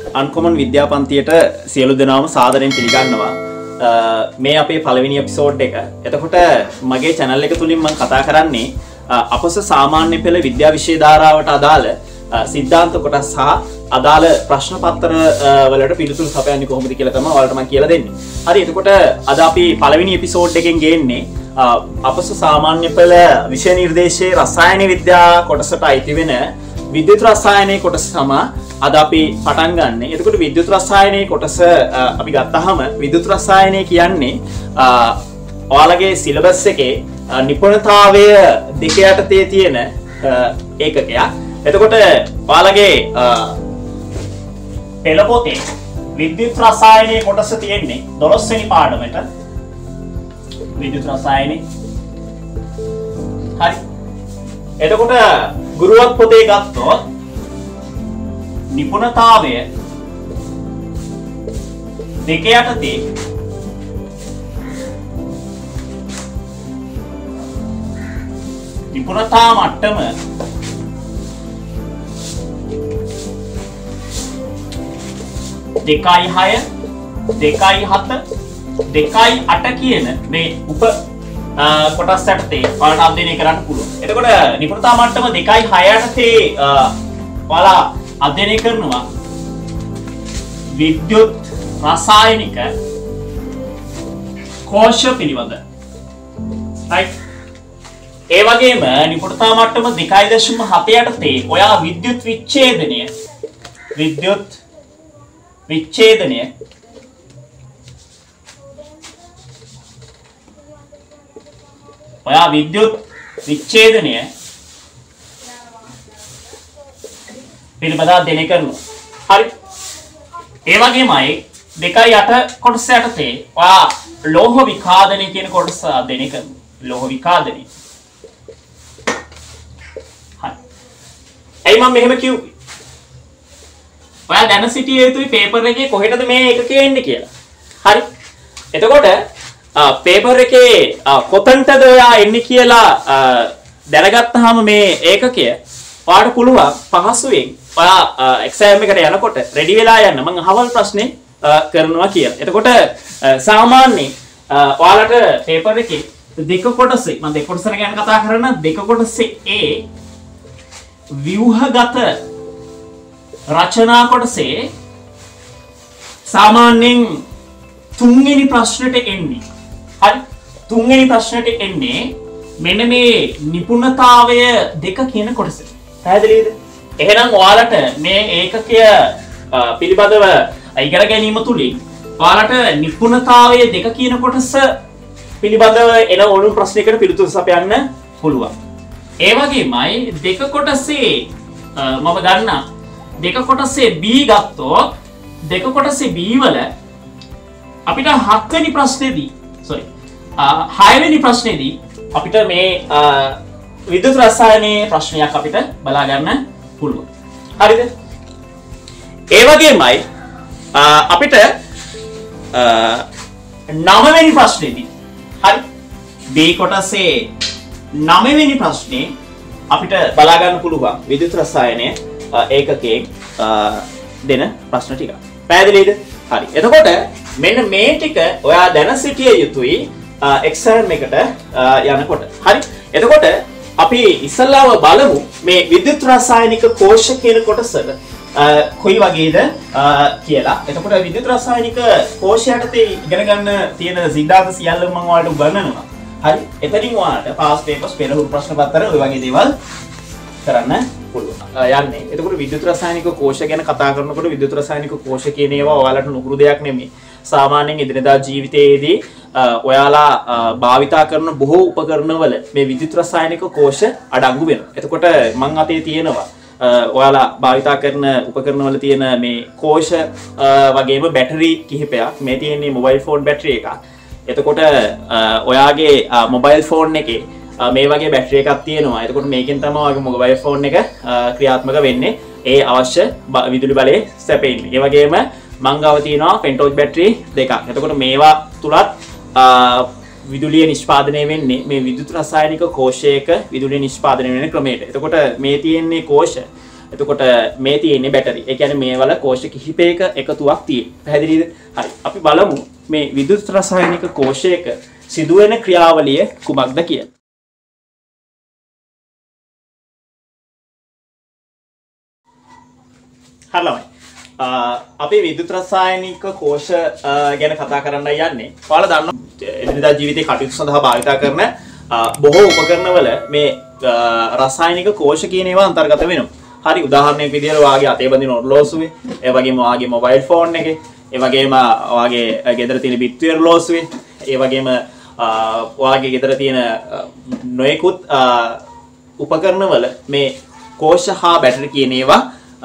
Uncommon විද්‍යාපන්තියට සියලු දෙනාම සාදරයෙන් පිළිගන්නවා. මේ අපේ පළවෙනි එපිසෝඩ් එක. එතකොට මගේ channel එක තුලින් මම කතා කරන්නේ අපොස සාමාන්‍ය පෙළ විද්‍යා විෂය ධාරාවට අදාළ සිද්ධාන්ත කොටස් සහ අදාළ ප්‍රශ්න පත්‍ර වලට පිළිතුරු සපයන්නේ කොහොමද කියලා තමයි ඔයාලට මම කියලා දෙන්නේ. හරි එතකොට අද අපි පළවෙනි එපිසෝඩ් එකෙන් ගේන්නේ අපොස සාමාන්‍ය පෙළ විෂය නිර්දේශයේ රසායන විද්‍යා කොටසට අයිති වෙන විද්‍යුත් රසායනයේ කොටස තමයි අද අපි පටන් ගන්න. එතකොට විද්‍යුත් රසායනයේ කොටස අපි ගත්තාම විද්‍යුත් රසායනය කියන්නේ ඔයාලගේ සිලබස් එකේ නිපුණතාවය දෙක යටතේ තියෙන ඒකකයක්. එතකොට ඔයාලගේ පෙළ පොතේ විද්‍යුත් රසායනයේ කොටස තියෙන්නේ 12 වෙනි පාඩමට. විද්‍යුත් රසායනයේ හරි. එතකොට ගුරුවත් පොතේ ගත්තොත් නිපුණතාවය දෙක යටතේ නිපුණතා මට්ටම 2.6 2.7 2.8 කියන මේ උප කොටස් යටතේ ඔයාලට අධ්‍යයනය කරන්න පුළුවන්. එතකොට නිපුණතා මට්ටම 2.6 යටතේ ඔයාලා අධ්‍යයනය කරනවා විද්‍යුත් රසායනික කෝෂ පිළිබඳ. right. ඒ වගේම නිපුණතා මට්ටම 2.7 යටතේ ඔයා විද්‍යුත් විච්ඡේදනය ඔයා විද්‍යුත් විච්ඡේදනය පිළිබඳව අධ්‍යයනය කරනවා. හරි. ඒ වගේමයි 2.8 කොටස යටතේ ඔයා ලෝහ විකාදනය කියන කොටස අධ්‍යයනය කරනවා. ලෝහ විකාදනය. හරි. එයි මම මෙහෙම කිව්වේ. ඔයා දැන සිටිය යුතුයි පේපර් එකේ කොහෙටද මේ එකකේ එන්නේ කියලා. හරි. එතකොට පේපර් එකේ කොතනටද ඔයා එන්නේ කියලා දැනගත්තාම මේ ඒකකය ඔයාට පුළුවන් පහසුවෙන් ඔයා එක්සෑම් එකට යනකොට රෙඩි වෙලා යන්න මම අහවල් ප්‍රශ්නේ කරනවා කියලා. එතකොට සාමාන්‍යයෙන් ඔයාලට පේපර් එකේ දෙක කොටසේ මම දෙක කොටසක් ගැන කතා කරන දෙක කොටසේ ඒ ව්‍යුහගත රචනා කොටසේ සාමාන්‍යයෙන් තුන්වෙනි ප්‍රශ්නෙට එන්නේ. හරි. තුන්වෙනි ප්‍රශ්නෙට එන්නේ මෙන්න මේ නිපුණතාවය දෙක කියන කොටස. පැහැදිලිද? එහෙනම් ඔයාලට මේ ඒකකය පිළිබඳව ඉගෙන ගැනීම තුලින් ඔයාලට නිපුණතාවය දෙක කියන කොටස පිළිබඳව එන ඕනම ප්‍රශ්නයකට පිළිතුරු සපයන්න පුළුවන්. ඒ වගේමයි දෙක කොටසේ මම ගන්න දෙක කොටසේ B ගත්තොත් දෙක කොටසේ B වල අපිට 7 වෙනි ප්‍රශ්නේදී 6 වෙනි ප්‍රශ්නේදී අපිට මේ විද්‍යුත් රසායනයේ ප්‍රශ්නයක් අපිට බලා ගන්න පුළුවන්. හරිද? ඒ වගේමයි අපිට 9 වෙනි ප්‍රශ්නේදී හරි B කොටසේ 9 වෙනි ප්‍රශ්නේ අපිට බලා ගන්න පුළුවන් විද්‍යුත් රසායනයේ ඒකකයෙන් දෙන ප්‍රශ්න ටික. පැහැදිලිද? හරි. එතකොට මෙන්න මේ ටික ඔයා දැන සිටිය යුතුයි එක්සෑම් එකට යනකොට. හරි. එතකොට අපි ඉස්සල්ලාම බලමු මේ විද්‍යුත් රසායනික කෝෂ කියන කොටස කොයි වගේද කියලා. එතකොට විද්‍යුත් රසායනික කෝෂ යටතේ ඉගෙන ගන්න තියෙන සිද්ධාන්ත සියල්ලම මම ඔයාලට උගන්වනවා. හරි. එතනින් ඔයාලට පාස් පේපර්ස් පෙරහුරු ප්‍රශ්න පත්‍ර ඔය වගේ දේවල් කරන්න පුළුවන්. යන්නේ. එතකොට විද්‍යුත් රසායනික කෝෂ ගැන කතා කරනකොට විද්‍යුත් රසායනික කෝෂ කියන ඒවා ඔයාලට නුහුරු දෙයක් නෙමෙයි. සාමාන්‍යයෙන් එදිනදා ජීවිතයේදී ඔයාලා භාවිතා කරන බොහෝ උපකරණවල මේ විද්‍යුත් රසායනික කෝෂ අඩංගු වෙනවා. එතකොට මං අතේ තියෙනවා ඔයාලා භාවිතා කරන උපකරණවල තියෙන මේ කෝෂ වගේම බැටරි කිහිපයක්. මේ තියෙන්නේ මොබයිල් ෆෝන් බැටරි එකක්. එතකොට ඔයාගේ මොබයිල් ෆෝන් එකේ මේ වගේ බැටරි එකක් තියෙනවා. එතකොට මේකෙන් තමයි ඔයාගේ මොබයිල් ෆෝන් එක ක්‍රියාත්මක වෙන්නේ. ඒ අවශ්‍ය විදුලි බලය සැපෙන්නේ. ඒ වගේම මං ගාව තියෙනවා පෙන්ටෝස් බැටරි දෙකක්. එතකොට මේවා තුලත් විදුලිය නිෂ්පාදනය වෙන්නේ මේ විද්‍යුත් රසායනික කෝෂයක විදුලිය නිෂ්පාදනය වෙන ක්‍රමයට. එතකොට මේ තියෙන්නේ කෝෂ එතකොට මේ තියෙන්නේ බැටරි. ඒ කියන්නේ මේ වල කෝෂ කිහිපයක එකතුවක් තියෙන. පැහැදිලිද? හරි. අපි බලමු මේ විද්‍යුත් රසායනික කෝෂයක සිදුවෙන ක්‍රියාවලිය කුමක්ද කියලා. හරියි. අපි විද්‍යුත් රසායනික කෝෂ ගැන කතා කරන්න යන්නේ. ඔයාලා දන්නවා එදිනදා ජීවිතේ කටයුතු සඳහා භාවිත කරන බොහෝ උපකරණවල මේ රසායනික කෝෂ කියන ඒවා අන්තර්ගත වෙනවා. හරි උදාහරණයක් විදිහට වාගේ අතේ බඳින ඔරලෝසුවේ, ඒ වගේම වාගේ මොබයිල් ෆෝන් එකේ, ඒ වගේම වාගේ ගෙදර තියෙන බිත්ති ඔරලෝසුවේ, ඒ වගේම වාගේ ගෙදර තියෙන නොයෙකුත් උපකරණවල මේ කෝෂ හා බැටරි කියන ඒවා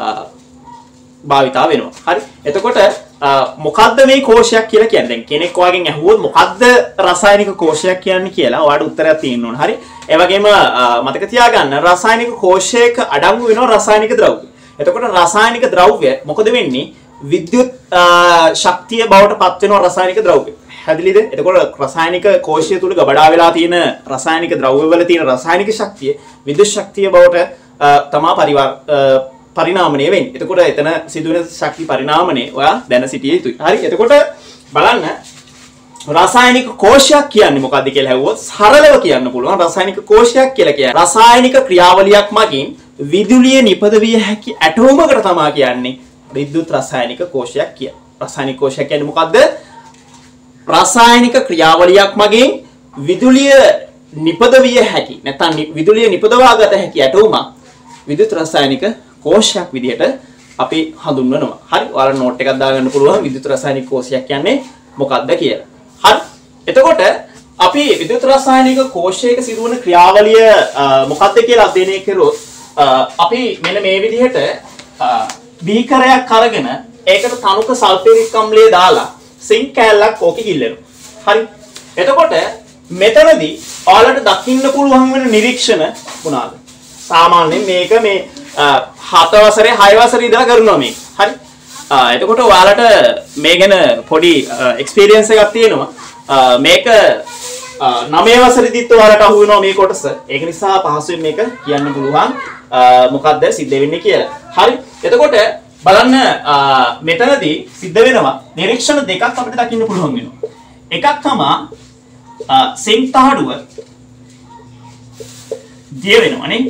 භාවිතා වෙනවා. හරි. එතකොට මොකද්ද මේ කෝෂයක් කියලා කියන්නේ? දැන් කෙනෙක් ඔයගෙන් අහුවොත් මොකද්ද රසායනික කෝෂයක් කියන්නේ කියලා ඔයාලට උත්තරයක් තියෙන්න ඕන. හරි. ඒ වගේම මතක තියාගන්න රසායනික කෝෂයක අඩංගු වෙනවා රසායනික ද්‍රව්‍ය. එතකොට රසායනික ද්‍රව්‍ය මොකද වෙන්නේ? විද්‍යුත් ශක්තිය බවට පත් වෙනවා රසායනික ද්‍රව්‍ය. හැදිලිද? එතකොට රසායනික කෝෂය තුල ගබඩා වෙලා තියෙන රසායනික ද්‍රව්‍ය වල තියෙන රසායනික ශක්තිය විද්‍යුත් ශක්තිය බවට තමා පරිණාමණය වෙන්නේ. එතකොට එතන සිදුවෙන ශක්ති පරිණාමණය ඔයා දැන සිටිය යුතුයි. හරි. එතකොට බලන්න රසායනික කෝෂයක් කියන්නේ මොකක්ද කියලා ඇහුවොත් සරලව කියන්න පුළුවන් රසායනික කෝෂයක් කියලා කියන්නේ රසායනික ක්‍රියාවලියක් මගින් විදුලිය නිපදවිය හැකි ඇටෝමකට තමයි කියන්නේ විද්‍යුත් රසායනික කෝෂයක් කියන්නේ. රසායනික කෝෂයක් කියන්නේ මොකද්ද? රසායනික ක්‍රියාවලියක් මගින් විදුලිය නිපදවිය හැකි නැත්නම් විදුලිය නිපදවාගත හැකි ඇටෝමක් විද්‍යුත් රසායනික කෝෂයක් විදිහට අපි හඳුන්වනවා. හරි. ඔයාලා නෝට් එකක් දාගන්න පුළුවන් විද්‍යුත් රසායනික කෝෂයක් කියන්නේ මොකක්ද කියලා. හරි. එතකොට අපි විද්‍යුත් රසායනික කෝෂයක සිදුවන ක්‍රියාවලිය මොකක්ද කියලා අධ්‍යයනය කරොත් අපි මෙන්න මේ විදිහට බීකරයක් අරගෙන ඒකට තනුක සල්ෆියුරික් අම්ලය දාලා සිංක් කෑල්ලක් ඕකේ ඉල්ලනවා. හරි. එතකොට මෙතනදී ඔයාලට දකින්න පුළුවන් වෙන නිරීක්ෂණ මොනවාද? සාමාන්‍යයෙන් මේක මේ 7 වසරේ 6 වසරේ ඉඳලා කරනවා මේක. හරි. එතකොට ඔයාලට මේ ගැන පොඩි එක්ස්පීරියන්ස් එකක් තියෙනවා. මේක 9 වසරේදීත් ඔයාලට අහු වෙනවා මේ කොටස. ඒක නිසා පහසුවෙන් මේක කියන්න පුළුවන් මොකක්ද සිද්ධ වෙන්නේ කියලා. හරි. එතකොට බලන්න මෙතනදී සිද්ධ වෙනවා නිරීක්ෂණ දෙකක් අපිට දකින්න පුළුවන් වෙනවා. එකක් තමයි සිංක් තහඩුව දිය වෙනවා නේ.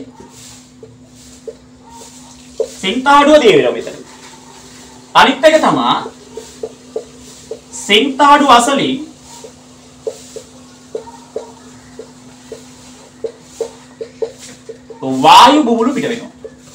සිංක් තහඩුව දිය වෙනවා මෙතන. අනිත් එක තමයි සිංක් තහඩුව අසලින් වායු බුබුලු පිට වෙනවා.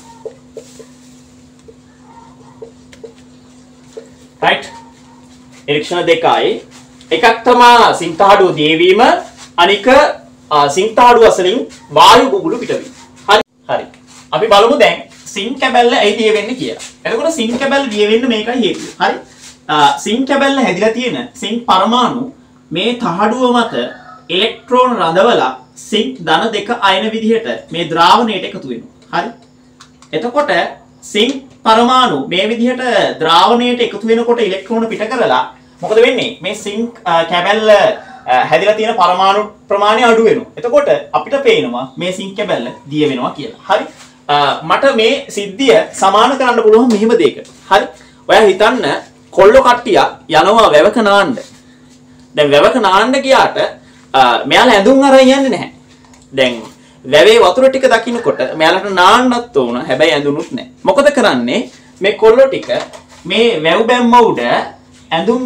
right නිරීක්ෂණ දෙකයි. එකක් තමයි සිංක් තහඩුව දියවීම, අනික සිංක් තහඩුව අසලින් වායු බුබුලු පිට වීම. හරි. හරි. අපි බලමු දැන් සිංක් කැබැල්ල ඇයි දිය වෙන්නේ කියලා. එතකොට සිංක් කැබැල්ල දිය වෙන්න මේකයි හේතුව. හරි. සිංක් කැබැල්ල හැදිලා තියෙන සිංක් පරමාණු මේ තහඩුව මත ඉලෙක්ට්‍රෝන රඳවලා සිංක් ධන දෙක අයන විදිහට මේ ද්‍රාවණයට එකතු වෙනවා. හරි. එතකොට සිංක් පරමාණු මේ විදිහට ද්‍රාවණයට එකතු වෙනකොට ඉලෙක්ට්‍රෝන පිට කරලා මොකද වෙන්නේ? මේ සිංක් කැබැල්ල හැදිලා තියෙන පරමාණු ප්‍රමාණය අඩු වෙනවා. එතකොට අපිට පේනවා මේ සිංක් කැබැල්ල දිය වෙනවා කියලා. හරි. මට මේ සිද්ධිය සමාන කරන්න පුළුවන් මෙහෙම දෙයකට. හරි. ඔයා හිතන්න කොල්ල කට්ටිය යනවා වැවක නාන්න. දැන් වැවක නාන්න ගියාට මෙයාලා ඇඳුම් අරන් යන්නේ නැහැ. දැන් වැවේ වතුර ටික දකින්නකොට මෙයාලට නාන්නත් ඕන. හැබැයි ඇඳුනුත් නැහැ. මොකද කරන්නේ? මේ කොල්ල ටික මේ වැව් බැම්ම උඩ ඇඳුම්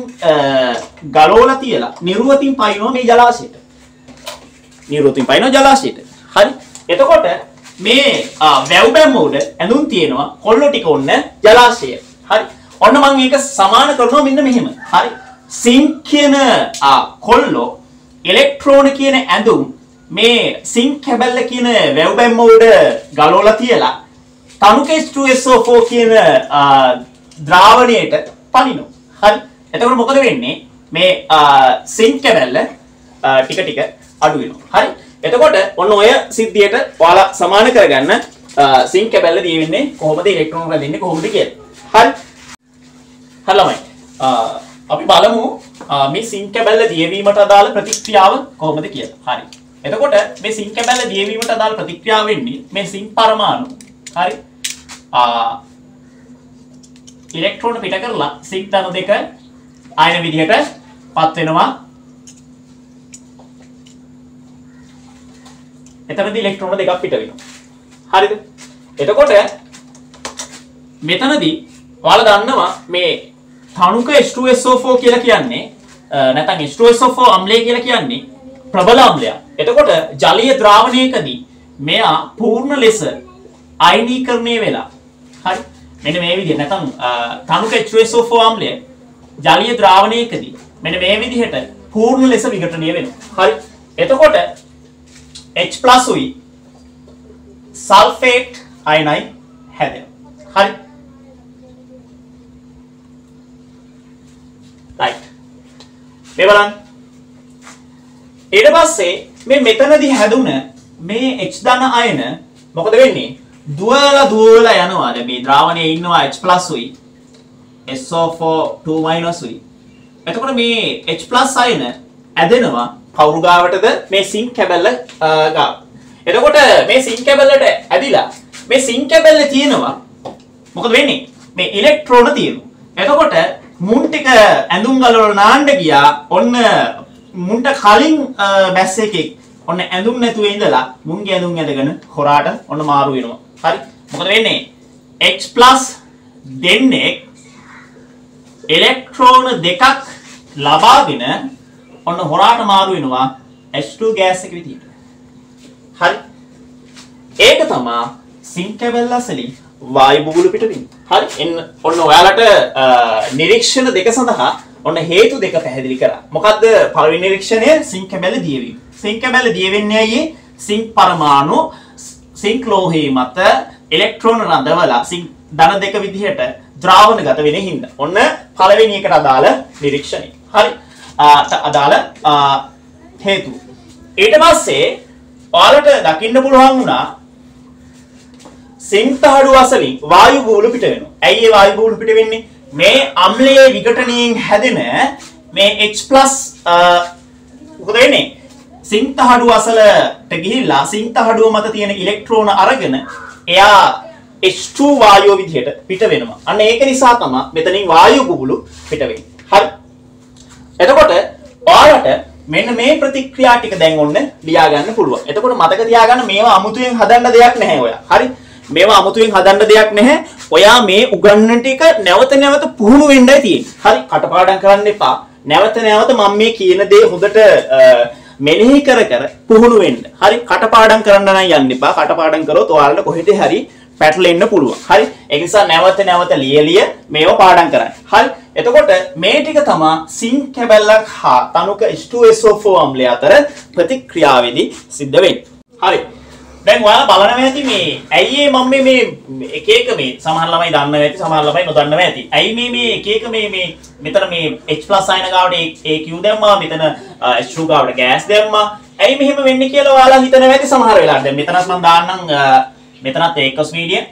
ගලවලා තියලා නිරුවතින් පයින්නවා මේ ජලාශයට. නිරුවතින් පයින්නවා ජලාශයට. හරි. එතකොට මේ වැව් බැම්ම උඩ ඇඳුම් තියෙනවා කොල්ල ටික ඔන්න ජලාශය. හරි. ඔන්න මම මේක සමාන කරනවා මෙන්න මෙහෙම. හරි. සිංක් කියන කොල්ලෝ ඉලෙක්ට්‍රෝන කියන ඇඳුම් මේ සිංක් කැබැල්ල කියන වැව් බැම්ම උඩ ගලවලා තියලා තනුක H2SO4 කියන ද්‍රාවණයට පනිනවා. හරි. එතකොට මොකද වෙන්නේ? මේ සිංක් කැබැල්ල ටික ටික අඩු වෙනවා. හරි. එතකොට ඔන්න ඔය සිද්ධියට ඔයාලා සමාන කරගන්න සිංක් කැබැල්ල දිය වෙන්නේ කොහොමද ඉලෙක්ට්‍රෝන රැඳෙන්නේ කොහොමද කියලා. හරි. හරි ළමයි. අපි බලමු මේ සිංක් කැබැල්ල දියවීමට අදාළ ප්‍රතික්‍රියාව කොහොමද කියලා. හරි. එතකොට මේ සිංක් කැබැල්ල දියවීමට අදාළ ප්‍රතික්‍රියාව වෙන්නේ මේ සිංක් පරමාණු. හරි. ඉලෙක්ට්‍රෝන පිට කරලා සිංක් ධන දෙක ආයන විදිහට පත් වෙනවා. එතනදී ඉලෙක්ට්‍රෝන දෙකක් පිට වෙනවා. හරිද? එතකොට මෙතනදී ඔයාලා දන්නවා මේ තනුක H2SO4 කියලා කියන්නේ නැත්නම් H2SO4 අම්ලය කියලා කියන්නේ ප්‍රබල අම්ලයක්. එතකොට ජලීය ද්‍රාවණයකදී මෙයා පූර්ණ ලෙස අයනීකරණය වෙලා හරි මෙන්න මේ විදිහට නැත්නම් තනුක H2SO4 අම්ලය ජලීය ද්‍රාවණයකදී මෙන්න මේ විදිහට පූර්ණ ලෙස විඝටනය වෙනවා. හරි. එතකොට H+ උයි සල්ෆේට් අයනයි හැදෙනවා. හරි. right. මේ බලන්න. ඊට පස්සේ මේ මෙතනදී හැදුන මේ H ධන අයන මොකද වෙන්නේ? දුවලා යනවා. දැන් මේ ද්‍රාවණයේ ඉන්නවා H+ උයි SO4 2- උයි. එතකොට මේ H+ අයන ඇදෙනවා කවුරු ගාවටද? මේ සිංක් කැබල්ල ගාව. එතකොට මේ සිංක් කැබල්ලට ඇදිලා මේ සිංක් කැබල්ලේ තියෙනවා මොකද වෙන්නේ? මේ ඉලෙක්ට්‍රෝන තියෙනවා. එතකොට මුන් ටික ඇඳුම් ගලවල නාන්න ගියා. ඔන්න මුන්ට කලින් බැස් එකෙක් ඔන්න ඇඳුම් නැතුව ඉඳලා මුන්ගේ ඇඳුම් ඇදගෙන හොරාට ඔන්න මාරු වෙනවා. හරි. මොකද වෙන්නේ? H+ දෙන්නේ ඉලෙක්ට්‍රෝන දෙකක් ලබාගෙන ඔන්න හොරාට මාරු වෙනවා H2 ගෑස් එක විදියට. හරි. ඒක තමයි සිංක් කැබල්ල අසලින් වායු බුබුලු පිට වෙන්නේ. හරි. එන්න ඔන්න ඔයාලට නිරීක්ෂණ දෙක සඳහා ඔන්න හේතු දෙක පැහැදිලි කරා. මොකද්ද පළවෙනි නිරීක්ෂණය? සිංක් කැබල්ල දියවීම. සිංක් කැබල්ල දියවෙන්නේ ඇයි? සිංක් පරමාණු සිංක් ලෝහයේ මත ඉලෙක්ට්‍රෝන රඳවලා සිංක් ධන දෙක විදිහට ද්‍රාවණගත වෙන හින්දා. ඔන්න පළවෙනි එකට අදාළ නිරීක්ෂණය. හරි. අදාළ හේතු. ඊට පස්සේ ඔයාලට දකින්න පුළුවන් වුණා සිංක් තහඩුව අසලින් වායු බුබුලු පිට වෙනවා. ඇයි ඒ වායු බුබුලු පිට වෙන්නේ? මේ අම්ලයේ විඝටනයෙන් හැදෙන මේ H+ මොකද වෙන්නේ? සිංක් තහඩුව අසලට ගිහිල්ලා සිංක් තහඩුව මත තියෙන ඉලෙක්ට්‍රෝන අරගෙන එයා H2 වායුව විදිහට පිට වෙනවා. අන්න ඒක නිසා තමයි මෙතනින් වායු බුබුලු පිට වෙන්නේ. හරි. එතකොට ඔයාලට මෙන්න මේ ප්‍රතික්‍රියා ටික දැන් ඔන්න ලියා ගන්න පුළුවන්. එතකොට මතක තියාගන්න මේවා අමුතුවෙන් හදන්න දෙයක් නැහැ ඔයා. හරි. මේවා අමුතුවෙන් හදන්න දෙයක් නැහැ. ඔයා මේ උගන්වන ටික නැවත නැවත පුහුණු වෙන්නයි තියෙන්නේ. හරි. කටපාඩම් කරන්න එපා. නැවත නැවත මම මේ කියන දේ හොඳට මෙනෙහි කර පුහුණු වෙන්න. හරි. කටපාඩම් කරන්න නම් යන්න එපා. කටපාඩම් කරොත් ඔයාලට කොහෙද හරි පැටලෙන්න පුළුවන්. හරි. ඒ නිසා නැවත නැවත ලියලිය මේව පාඩම් කරන්න. හරි. එතකොට මේ ටික තමයි සිංක් කැබල්ලක් හා තනුක H2SO4 අම්ලය අතර ප්‍රතික්‍රියාවේදී සිද්ධ වෙන්නේ. හරි. දැන් ඔයාලා බලනවා ඇති මේ ඇයි මම මේ එක එක මේ සමහර ළමයි දන්නවා ඇති සමහර ළමයි නොදන්නවා ඇති. ඇයි මේ එක එක මේ මෙතන මේ H+ අයන ගාවට AQ දැම්මා මෙතන H2 ගාවට ගෑස් දැම්මා. ඇයි මෙහෙම වෙන්නේ කියලා ඔයාලා හිතනවා ඇති සමහර වෙලාවට. දැන් මෙතනත් මම දාන්නම් මෙතනත් ඒකස් මීඩියම්.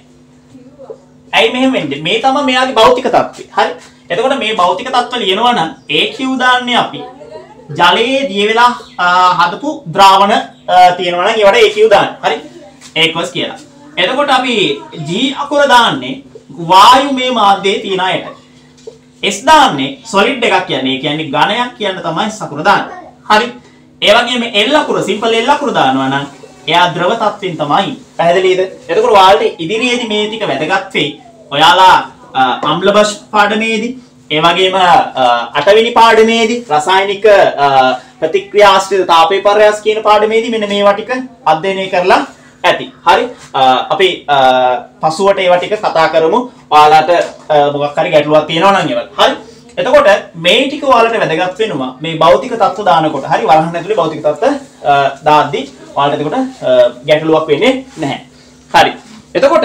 ඇයි මෙහෙම වෙන්නේ? මේ තමයි මෙයාගේ භෞතික තත්ත්වය. හරි. එතකොට මේ භෞතික තත්ත්ව ලියනවා නම් AQ දාන්නේ අපි ජලයේ දිය වෙලා හදපු ද්‍රාවණ තියෙනවා නම් ඒවට AQ දාන්න. හරි. ඒකස් කියලා. එතකොට අපි G අකුර දාන්නේ වායුමය මාධ්‍යයේ තියෙන අයට. S දාන්නේ solid එකක් කියන්නේ. ඒ කියන්නේ ඝනයක් කියන්න තමයි S අකුර දාන්නේ. හරි. ඒ වගේම L අකුර simple L අකුර දානවා නම් එයා ද්‍රව තත්ත්වෙන් තමයි. පැහැදිලිද? එතකොට ඔයාලට ඉදිරියේදී මේ ටික වැදගත් වෙයි. ඔයාලා අම්ල බෂ් පාඩමේදී ඒ වගේම 8 වෙනි පාඩමේදී රසායනික ප්‍රතික්‍රියා ආශ්‍රිත තාපේ පර්යාස කියන පාඩමේදී මෙන්න මේවා ටික අධ්‍යයනය කරලා ඇති. හරි. අපි පසුවට ඒවා ටික කතා කරමු. ඔයාලට මොකක් හරි ගැටලුවක් තියෙනවා නම් ඒවත්. හරි. එතකොට මේ ටික ඔයාලට වැදගත් වෙනවා මේ භෞතික තත්ත්ව දානකොට. හරි. වරහන් ඇතුලේ භෞතික තත්ත්ව දාද්දි ඔයාලට එතකොට ගැටලුවක් වෙන්නේ නැහැ. හරි. එතකොට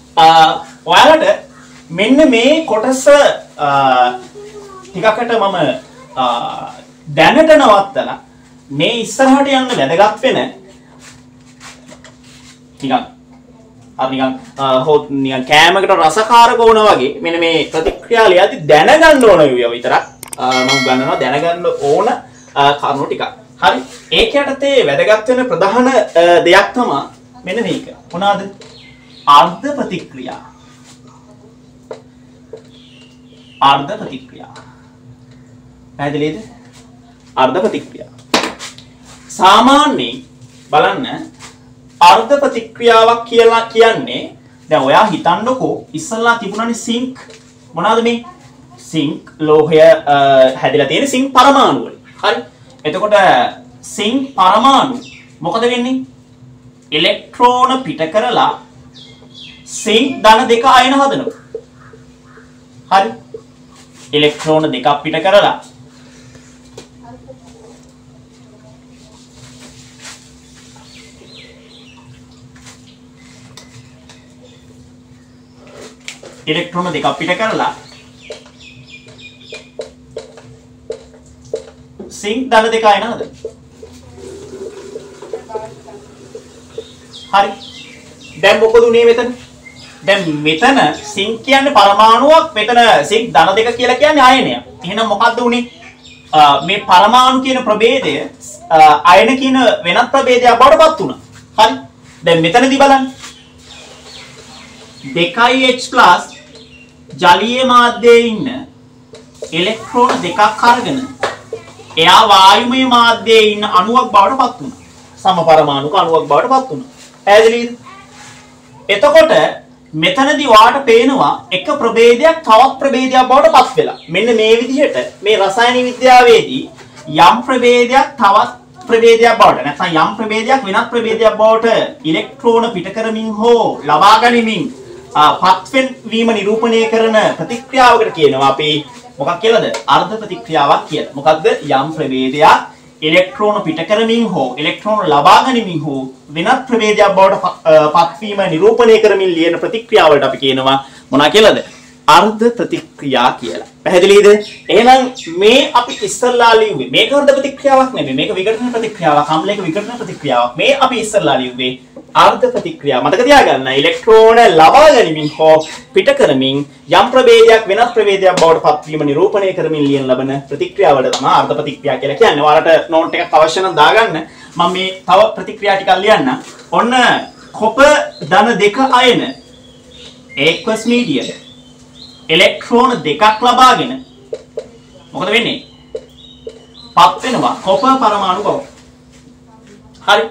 ඔයාලට මෙන්න මේ කොටස ටිකකට මම දැනට නවත්තලා මේ ඉස්සරහට යන්න වැදගත් වෙන නිකන් කෑමකට රසකාරක වුණා වගේ මෙන්න මේ ප්‍රතික්‍රියා ලියද්දි දැනගන්න ඕන විතරක් මම ගන්නවා දැනගන්න ඕන කරුණු ටිකක්. හරි. ඒක යටතේ වැදගත් වෙන ප්‍රධාන දෙයක් තමයි මෙන්න මේක. මොනවාද? අර්ධ ප්‍රතික්‍රියා. අර්ධ ප්‍රතික්‍රියාව. පැහැදිලිද? අර්ධ ප්‍රතික්‍රියාව. සාමාන්‍යයෙන් බලන්න අර්ධ ප්‍රතික්‍රියාවක් කියලා කියන්නේ දැන් ඔයා හිතන්නකෝ ඉස්සල්ලා තිබුණානේ සිංක් මොනවාද මේ සිංක් ලෝහය හැදිලා තියෙන සිංක් පරමාණු වලින්. හරි. එතකොට සිංක් පරමාණු මොකද වෙන්නේ? ඉලෙක්ට්‍රෝන පිට කරලා සිංක් ධන දෙක අයන හදනවා. හරි. ඉලෙක්ට්‍රෝන දෙකක් පිට කරලා ඉලෙක්ට්‍රෝන දෙකක් පිට කරලා සිංක් ධන දෙක අයන හදනවා. හරි. දැන් මොකද උනේ මෙතන? දැන් මෙතන සිංක් කියන්නේ පරමාණුවක්, මෙතන සිංක් ධන දෙක කියලා කියන්නේ අයනයක්. එහෙනම් මොකද්ද උනේ? මේ පරමාණු කියන ප්‍රභේදය අයන කියන වෙනත් ප්‍රභේදයක් බවට පත් වුණා. හරි. දැන් මෙතනදී බලන්න. 2H+ ජලීය මාධ්‍යයේ ඉන්න ඉලෙක්ට්‍රෝන දෙකක් අරගෙන එයා වායුමය මාධ්‍යයේ ඉන්න අණුවක් බවට පත් වුණා. සම පරමාණුක අණුවක් බවට පත් වුණා. පැහැදිලිද? එතකොට මෙතනදී වාට පේනවා එක ප්‍රභේදයක් තවත් ප්‍රභේදයක් බවට පත් වෙලා. මෙන්න මේ විදිහට මේ රසායන විද්‍යාවේදී යම් ප්‍රභේදයක් තවත් ප්‍රභේදයක් බවට නැත්නම් යම් ප්‍රභේදයක් වෙනත් ප්‍රභේදයක් බවට ඉලෙක්ට්‍රෝන පිට කරමින් හෝ ලබා ගනිමින් පත්වෙන් වීම නිරූපණය කරන ප්‍රතික්‍රියාවකට කියනවා අපි මොකක් කියලාද? අර්ධ ප්‍රතික්‍රියාවක් කියලා. මොකද්ද? යම් ප්‍රභේදයක් ඉලෙක්ට්‍රෝන පිට කරමින් හෝ ඉලෙක්ට්‍රෝන ලබා ගැනීමෙන් හෝ වෙනත් ප්‍රභේදයක් බවට පත්වීම නිරූපණය කරමින් ලියන ප්‍රතික්‍රියාවලට අපි කියනවා මොනවා කියලාද? අර්ධ ප්‍රතික්‍රියා කියලා. පැහැදිලිද? එහෙනම් මේ අපි ඉස්සල්ලා ලියුවේ මේක අර්ධ ප්‍රතික්‍රියාවක් නෙමෙයි. මේක විඝටන ප්‍රතික්‍රියාවක්, අම්ලයක විඝටන ප්‍රතික්‍රියාවක්. මේ අපි ඉස්සල්ලා ලියුවේ අර්ධ ප්‍රතික්‍රියාව. මතක තියාගන්න. ඉලෙක්ට්‍රෝන ලබා ගැනීමෙන් හෝ පිට කරමින් යම් ප්‍රභේදයක් වෙනත් ප්‍රභේදයක් බවට පත්වීම නිරූපණය කරමින් ලියන ලබන ප්‍රතික්‍රියාවලට තමයි අර්ධ ප්‍රතික්‍රියා කියලා කියන්නේ. ඔයාලට නෝට් එකක් අවශ්‍ය නම් දාගන්න. මම මේ තව ප්‍රතික්‍රියා ටිකක් ලියන්න. ඔන්න කොපර් ධන දෙක අයන aqueous medium ඉලෙක්ට්‍රෝන දෙකක් ලබාගෙන මොකද වෙන්නේ? පත් වෙනවා කොපර් පරමාණු බවට. හරි.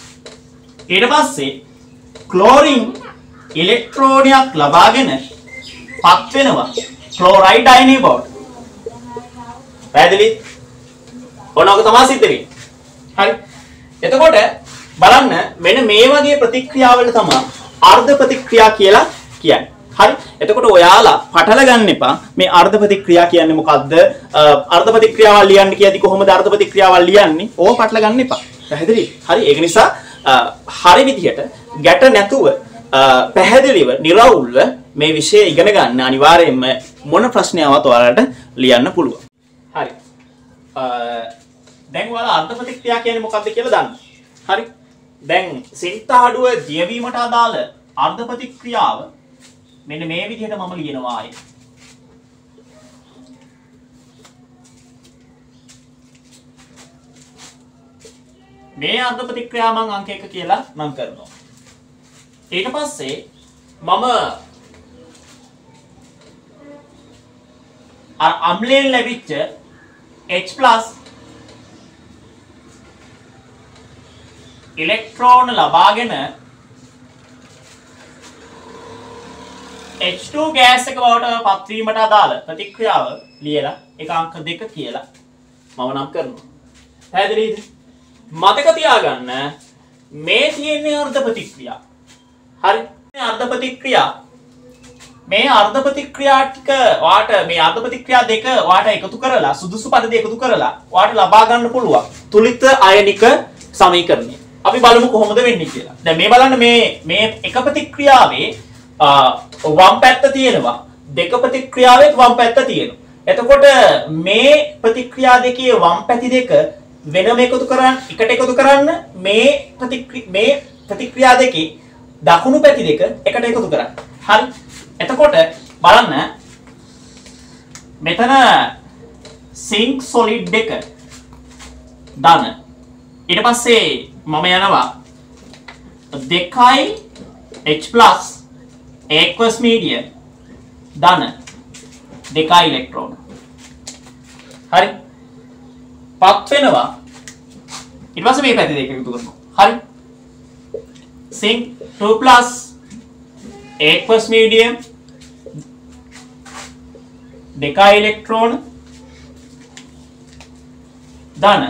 ඊට පස්සේ ක්ලෝරින් ඉලෙක්ට්‍රෝනයක් ලබාගෙන පත් වෙනවා ක්ලෝරයිඩ් අයනය බවට. පැහැදිලි? ඕනක තමයි සිද්ධ වෙන්නේ. හරි. එතකොට බලන්න මෙන්න මේ වගේ ප්‍රතික්‍රියාවල තමයි අර්ධ ප්‍රතික්‍රියා කියලා කියන්නේ. හරි. එතකොට ඔයාලා පටල ගන්න එපා මේ අර්ධ ප්‍රතික්‍රියා කියන්නේ මොකද්ද? අර්ධ ප්‍රතික්‍රියාවල් ලියන්න කියදී කොහොමද අර්ධ ප්‍රතික්‍රියාවල් ලියන්නේ? ඕක පටල ගන්න එපා. පැහැදිලි? හරි. ඒක නිසා හරි විදිහට ගැට නැතුව පැහැදිලිව නිරවුල්ව මේ විෂය ඉගෙන ගන්න අනිවාර්යයෙන්ම මොන ප්‍රශ්නයවත් ඔයාලට ලියන්න පුළුවන්. හරි. දැන් ඔයාලා අර්ධ ප්‍රතික්‍රියා කියන්නේ මොකක්ද කියලා දන්න. හරි. දැන් සින්තාඩුව දියවීමට අදාළ අර්ධ ප්‍රතික්‍රියාව මෙන්න මේ විදිහට මම ලියනවා ආයේ. මේ අර්ධ ප්‍රතික්‍රියාව මම අංක 1 කියලා නම් කරනවා. ඊට පස්සේ මම අම්ලයෙන් ලැබිච්ච H+ ඉලෙක්ට්‍රෝන ලබාගෙන H2 ගෑස් එක බවට පත්වීමට අදාළ ප්‍රතික්‍රියාව ලියලා ඒක අංක 2 කියලා මම නම් කරනවා. පැහැදිලිද? මතක තියාගන්න මේ තියෙන්නේ අර්ධ ප්‍රතික්‍රියා. හරි. මේ අර්ධ ප්‍රතික්‍රියා මේ අර්ධ ප්‍රතික්‍රියා ටික වාට මේ අර්ධ ප්‍රතික්‍රියා දෙක වාට එකතු කරලා සුදුසු පදේ එකතු කරලා වාට ලබා ගන්න පුළුවන් තුලිත අයනික සමීකරණය. අපි බලමු කොහොමද වෙන්නේ කියලා. දැන් මේ බලන්න මේ එක ප්‍රතික්‍රියාවේ වම් පැත්ත තියෙනවා. දෙක ප්‍රතික්‍රියාවෙත් වම් පැත්ත තියෙනවා. එතකොට මේ ප්‍රතික්‍රියා දෙකේ වම් පැති දෙක වෙනම එකතු කරන්න මේ ප්‍රතික්‍රියා දෙකේ දකුණු පැති දෙක එකට එකතු කරන්න. හරි. එතකොට බලන්න මෙතන සිංක් සොලිඩ් එක දාන. ඊට පස්සේ මම යනවා 2H+ aqueous medium දාන දෙකයි ඉලෙක්ට්‍රෝන. හරි. පත් වෙනවා. ඊට පස්සේ මේ පැති දෙක එකතු කරනවා. හරි. zinc 2 plus aqueous medium දෙකයි ඉලෙක්ට්‍රෝන ධන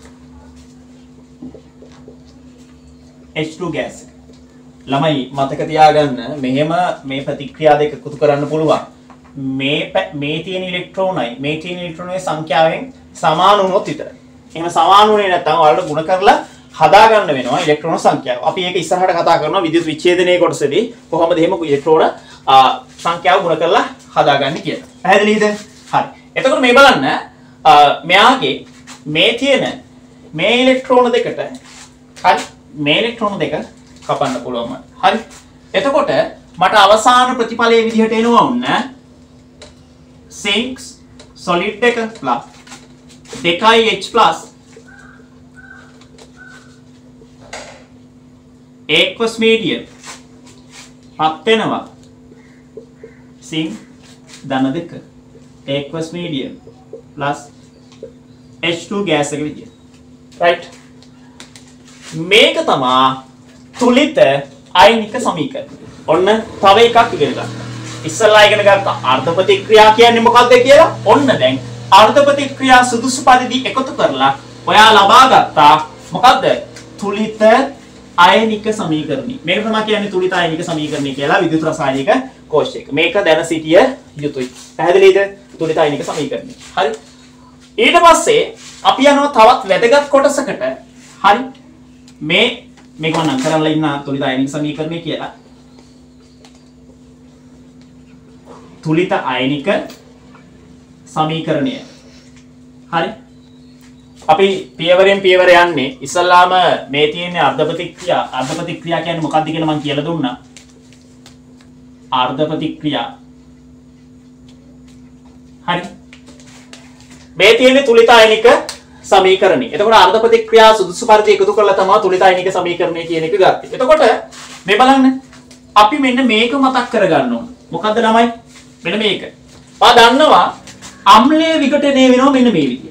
H2 gas. ළමයි මතක තියාගන්න මෙහෙම මේ ප්‍රතික්‍රියා දෙක එකතු කරන්න පුළුවන්. මේ තියෙන ඉලෙක්ට්‍රෝනයි මේ තියෙන ඉලෙක්ට්‍රෝනයේ සංඛ්‍යාවෙන් සමාන වුණොත් විතරයි. එහෙම සමාන වුණේ නැත්නම් ඔයාලට ගුණ කරලා හදා ගන්න වෙනවා ඉලෙක්ට්‍රෝන සංඛ්‍යාව. අපි ඒක ඉස්සරහට කතා කරනවා විද්‍යුත් විච්ඡේදනයේ කොටසේදී කොහොමද එහෙම ඉලෙක්ට්‍රෝන සංඛ්‍යාව ගුණ කරලා හදාගන්නේ කියලා. පැහැදිලිද? හරි. එතකොට මේ බලන්න මෙයාගේ මේ තියෙන මේ ඉලෙක්ට්‍රෝන දෙකට හරි මේ ඉලෙක්ට්‍රෝන දෙක කපන්න පුළුවන් මට. හරි. එතකොට මට අවසාන ප්‍රතිඵලයේ විදිහට එනවා වුණ zinc solid එක plus 2H plus aqueous medium පත් වෙනවා zinc ධන දෙක aqueous medium plus H2 gas එක විදියට. right. මේක තමයි තුලිත අයනික සමීකරණය. ඔන්න තව එකක් ඉගෙන ගන්න. ඉස්සල්ලා ඉගෙන ගත්ත අර්ධ ප්‍රතික්‍රියා කියන්නේ මොකක්ද කියලා. ඔන්න දැන් අර්ධ ප්‍රතික්‍රියා සුදුසු පරිදි එකතු කරලා ඔයා ලබා ගත්තා මොකද්ද? තුලිත අයනික සමීකරණය. මේක තමයි කියන්නේ තුලිත අයනික සමීකරණය කියලා විද්‍යුත් රසායනික කෝෂයක. මේක දැන සිටිය යුතුයි. පැහැදිලිද? තුලිත අයනික සමීකරණය. හරි. ඊට පස්සේ අපි යනවා තවත් වැදගත් කොටසකට. හරි. මේක මම නම් කරලා ඉන්න තුලිත අයනික සමීකරණය කියලා. තුලිත අයනික සමීකරණය. හරි. අපි පියවරෙන් පියවර යන්නේ. ඉස්සල්ලාම මේ තියෙන අර්ධ ප්‍රතික්‍රියා කියන්නේ මොකක්ද කියලා මම කියලා දුන්නා. අර්ධ ප්‍රතික්‍රියා. හරි. මේ තියෙන තුලිත අයනික සමීකරණය. එතකොට අර්ධ ප්‍රතික්‍රියා සුදුසු පරිදි එකතු කරලා තමයි තුලිත අයනික සමීකරණය කියන එක ගත්තේ. එතකොට මේ බලන්න. අපි මෙන්න මේක මතක් කරගන්න ඕන. මොකද්ද ළමයි? මෙන්න මේක. ඔයා දන්නවා අම්ලය විඝටනය වෙනවා මෙන්න මේ විදිහට.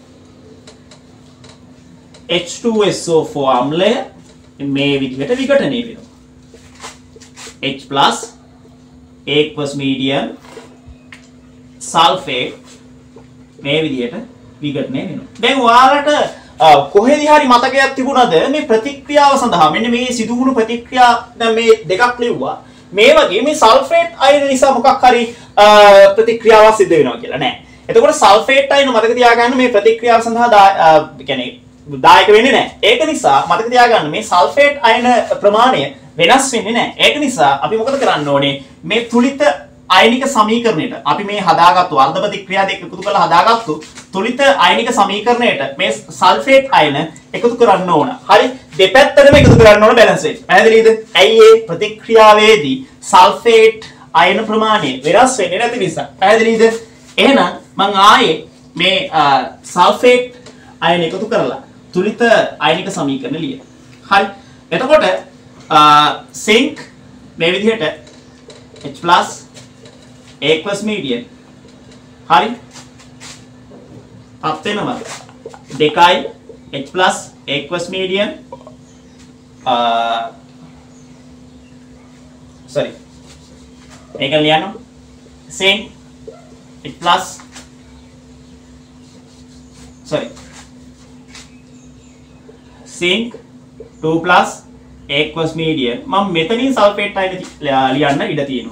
H2SO4 අම්ලය මේ විදිහට විඝටනය වෙනවා. H+ aqueous medium sulfate මේ විදිහට විඝටනය වෙනවා. දැන් ඔයාලට කොහෙදි හරි මතකයක් තිබුණාද මේ ප්‍රතික්‍රියාව සඳහා මෙන්න මේ සිදු වුණු ප්‍රතික්‍රියා දැන් මේ දෙකක් ලිව්වා. මේ වගේ මේ සල්ෆේට් අයන නිසා මොකක් හරි ප්‍රතික්‍රියාවක් සිද්ධ වෙනවා කියලා නෑ. එතකොට සල්ෆේට් අයන මතක තියාගන්න මේ ප්‍රතික්‍රියාව සඳහා කියන්නේ දායක වෙන්නේ නැහැ. ඒක නිසා මතක තියාගන්න මේ සල්ෆේට් අයන ප්‍රමාණය වෙනස් වෙන්නේ නැහැ. ඒක නිසා අපි මොකද කරන්න ඕනේ? මේ තුලිත අයනික සමීකරණයට අපි මේ හදාගත්තු අර්ධ ප්‍රතික්‍රියා දෙක එකතු කරලා හදාගත්තු තුලිත අයනික සමීකරණයට මේ සල්ෆේට් අයන එකතු කරන්න ඕන. හරි දෙපැත්තටම එකතු කරන්න ඕන බැලන්ස් එක. පැහැදිලිද? ඇයි ඒ ප්‍රතික්‍රියාවේදී සල්ෆේට් අයන ප්‍රමාණය වෙනස් වෙන්නේ නැති නිසා. පැහැදිලිද? එහෙනම් මම ආයේ මේ සල්ෆේට් අයන එකතු කරලා තුලිත අයනික සමීකරණ ලියන. හරි. එතකොට zinc මේ විදිහට H+ aqueous medium හරි පත් වෙනවා දෙකයි H+ aqueous medium sorry මේක ලියන්න zinc H+ sorry zinc 2+ aqueous medium මම මෙතනින් සල්ෆේට් අයන ලියන්න ඉඩ තියෙනවා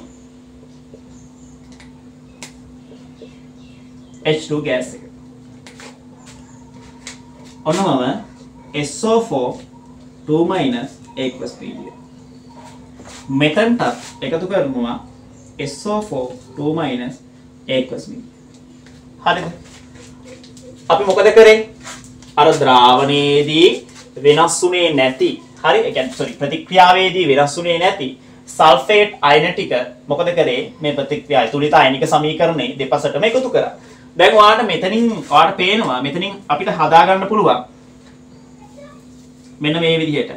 H2 gas එක. ඔන්න මම SO4 2- aqueous medium. මෙතනට එකතු කරනවා SO4 2- aqueous medium. හරිද? අපි මොකද කරේ? අර ද්‍රාවණයේදී වෙනස්ුනේ නැති. හරි? ඒ කියන්නේ sorry ප්‍රතික්‍රියාවේදී වෙනස්ුනේ නැති සල්ෆේට් අයන ටික මොකද කරේ? මේ ප්‍රතික්‍රියාවේ තුලිත අයනික සමීකරණේ දෙපසටම එකතු කරා. දැන් ඔයාලට මෙතනින් ඔයාලට පේනවා මෙතනින් අපිට හදා ගන්න පුළුවන් මෙන්න මේ විදිහට.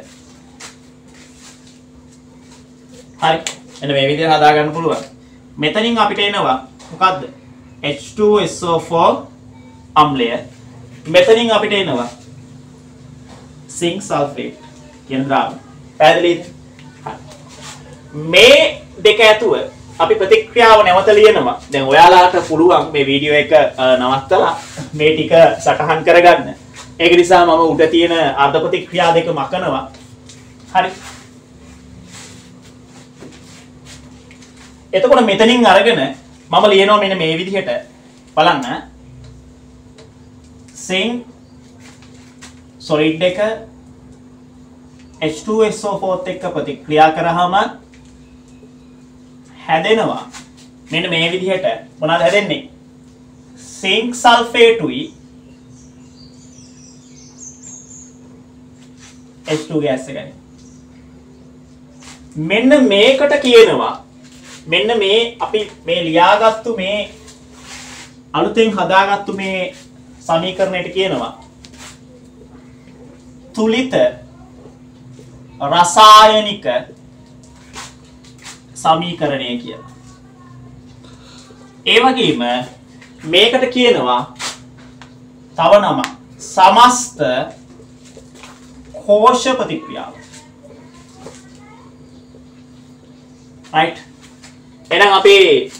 හරි. මෙන්න මේ විදිහට හදා ගන්න පුළුවන්. මෙතනින් අපිට එනවා මොකද්ද? H2SO4 අම්ලය. මෙතනින් අපිට එනවා zinc sulfate කියන ද්‍රාවණය. පැහැදිලිද? මේ දෙක ඇතුව අපි ප්‍රතික්‍රියාව නැවත ලියනවා. දැන් ඔයාලාට පුළුවන් මේ වීඩියෝ එක නවත්තලා මේ ටික සටහන් කරගන්න. ඒක නිසා මම උඩ තියෙන අර්ධ ප්‍රතික්‍රියා දෙක මකනවා. හරි. එතකොට මෙතනින් අරගෙන මම ලියනවා මෙන්න මේ විදිහට. බලන්න. zinc solid එක H2SO4 එක්ක ප්‍රතික්‍රියා කරාම හැදෙනවා මෙන්න මේ විදිහට. මොනවද හැදෙන්නේ? zinc sulfate උයි H2 gas එකයි. මෙන්න මේකට කියනවා මෙන්න මේ අපි මේ ලියාගත්තු මේ අලුතෙන් හදාගත්තු මේ සමීකරණයට කියනවා තුලිත රසායනික සමීකරණය කියලා. ඒ වගේම මේකට කියනවා තව නමක් සමස්ත කෝෂ ප්‍රතික්‍රියාව. right. එහෙනම් අපි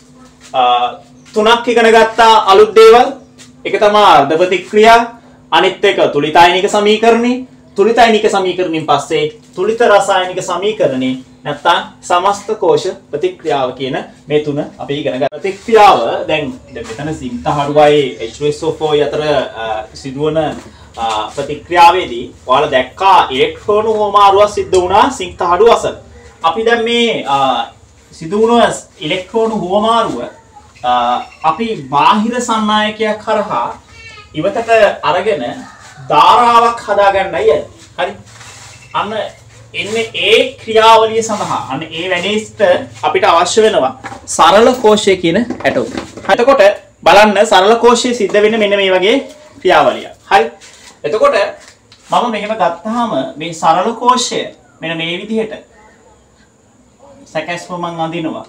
තුනක් ඉගෙන ගත්තා අලුත් දේවල්. එක තමයි අර්ධ ප්‍රතික්‍රියා, අනිත් එක තුලිතයිනික සමීකරණේ. තුලිතයිනික සමීකරණයෙන් පස්සේ තුලිත රසායනික සමීකරණේ නැත්තම් සමස්ත කෝෂ ප්‍රතික්‍රියාව කියන මේ තුන අපි ඉගෙන ගන්න. ප්‍රතික්‍රියාව දැන් මෙතන zinc තහඩුවයි H2SO4 අතර සිදුවන ප්‍රතික්‍රියාවේදී ඔයාලා දැක්කා ඉලෙක්ට්‍රෝන හෝමාරුවක් සිද්ධ වුණා zinc තහඩුව අසල. අපි දැන් මේ සිදුවුණු ඉලෙක්ට්‍රෝන හෝමාරුව අපි බාහිර සන්නායකයක් කරහා ඉවතට අරගෙන ධාරාවක් හදාගන්නයි යන්නේ. හරි. අන්න එන්නේ ඒ ක්‍රියාවලිය සඳහා අන්න ඒ වැඩේට අපිට අවශ්‍ය වෙනවා සරල කෝෂය කියන ඇටෝම. එතකොට බලන්න සරල කෝෂයේ සිද්ධ වෙන්නේ මෙන්න මේ වගේ ක්‍රියාවලියක්. හරි. එතකොට මම මෙහෙම ගත්තාම මේ සරල කෝෂය මෙන්න මේ විදිහට සැකස්ම මම අඳිනවා.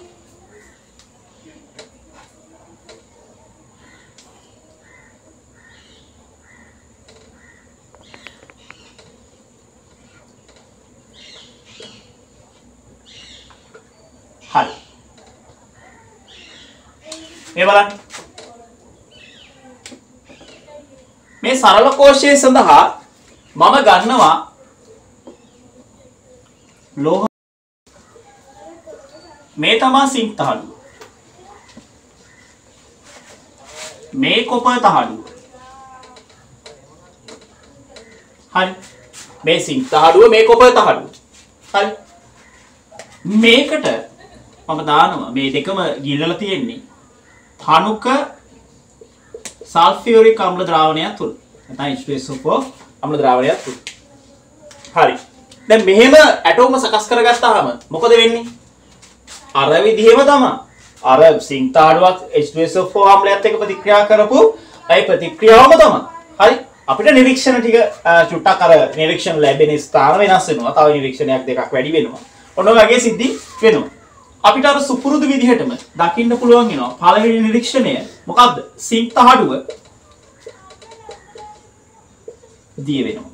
හරි. මේ බලන්න. මේ සරල කෝෂය සඳහා මම ගන්නවා ලෝහ මේ තමයි zinc තහඩුව. මේ කොපර් තහඩුව. හරි. මේ zinc තහඩුව මේ කොපර් තහඩුව. හරි. මේකට මම දානවා මේ දෙකම ගිල්ලලා තියෙන්නේ තනුක සල්ෆියුරික් අම්ල ද්‍රාවණයක් තුල. නැත්නම් H2SO4 අම්ල ද්‍රාවණයක් තුල. හරි. දැන් මෙහෙම ඇටෝම සකස් කරගත්තාම මොකද වෙන්නේ? අර විදිහම තමයි. අර zinc තහඩුවක් H2SO4 අම්ලයත් එක්ක ප්‍රතික්‍රියා කරපු ඒ ප්‍රතික්‍රියාවම තමයි. හරි. අපිට නිරීක්ෂණ ටික චුට්ටක් අර නිරීක්ෂණ ලැබෙන ස්ථාන වෙනස් වෙනවා. තව නිරීක්ෂණයක් දෙකක් වැඩි වෙනවා. ඔන්න ඔයගේ සිද්ධි වෙනවා. අපිට අර සුපුරුදු විදිහටම දකින්න පුළුවන් වෙනවා. පළවෙනි නිරීක්ෂණය මොකද්ද? zinc තහඩුව දිය වෙනවා.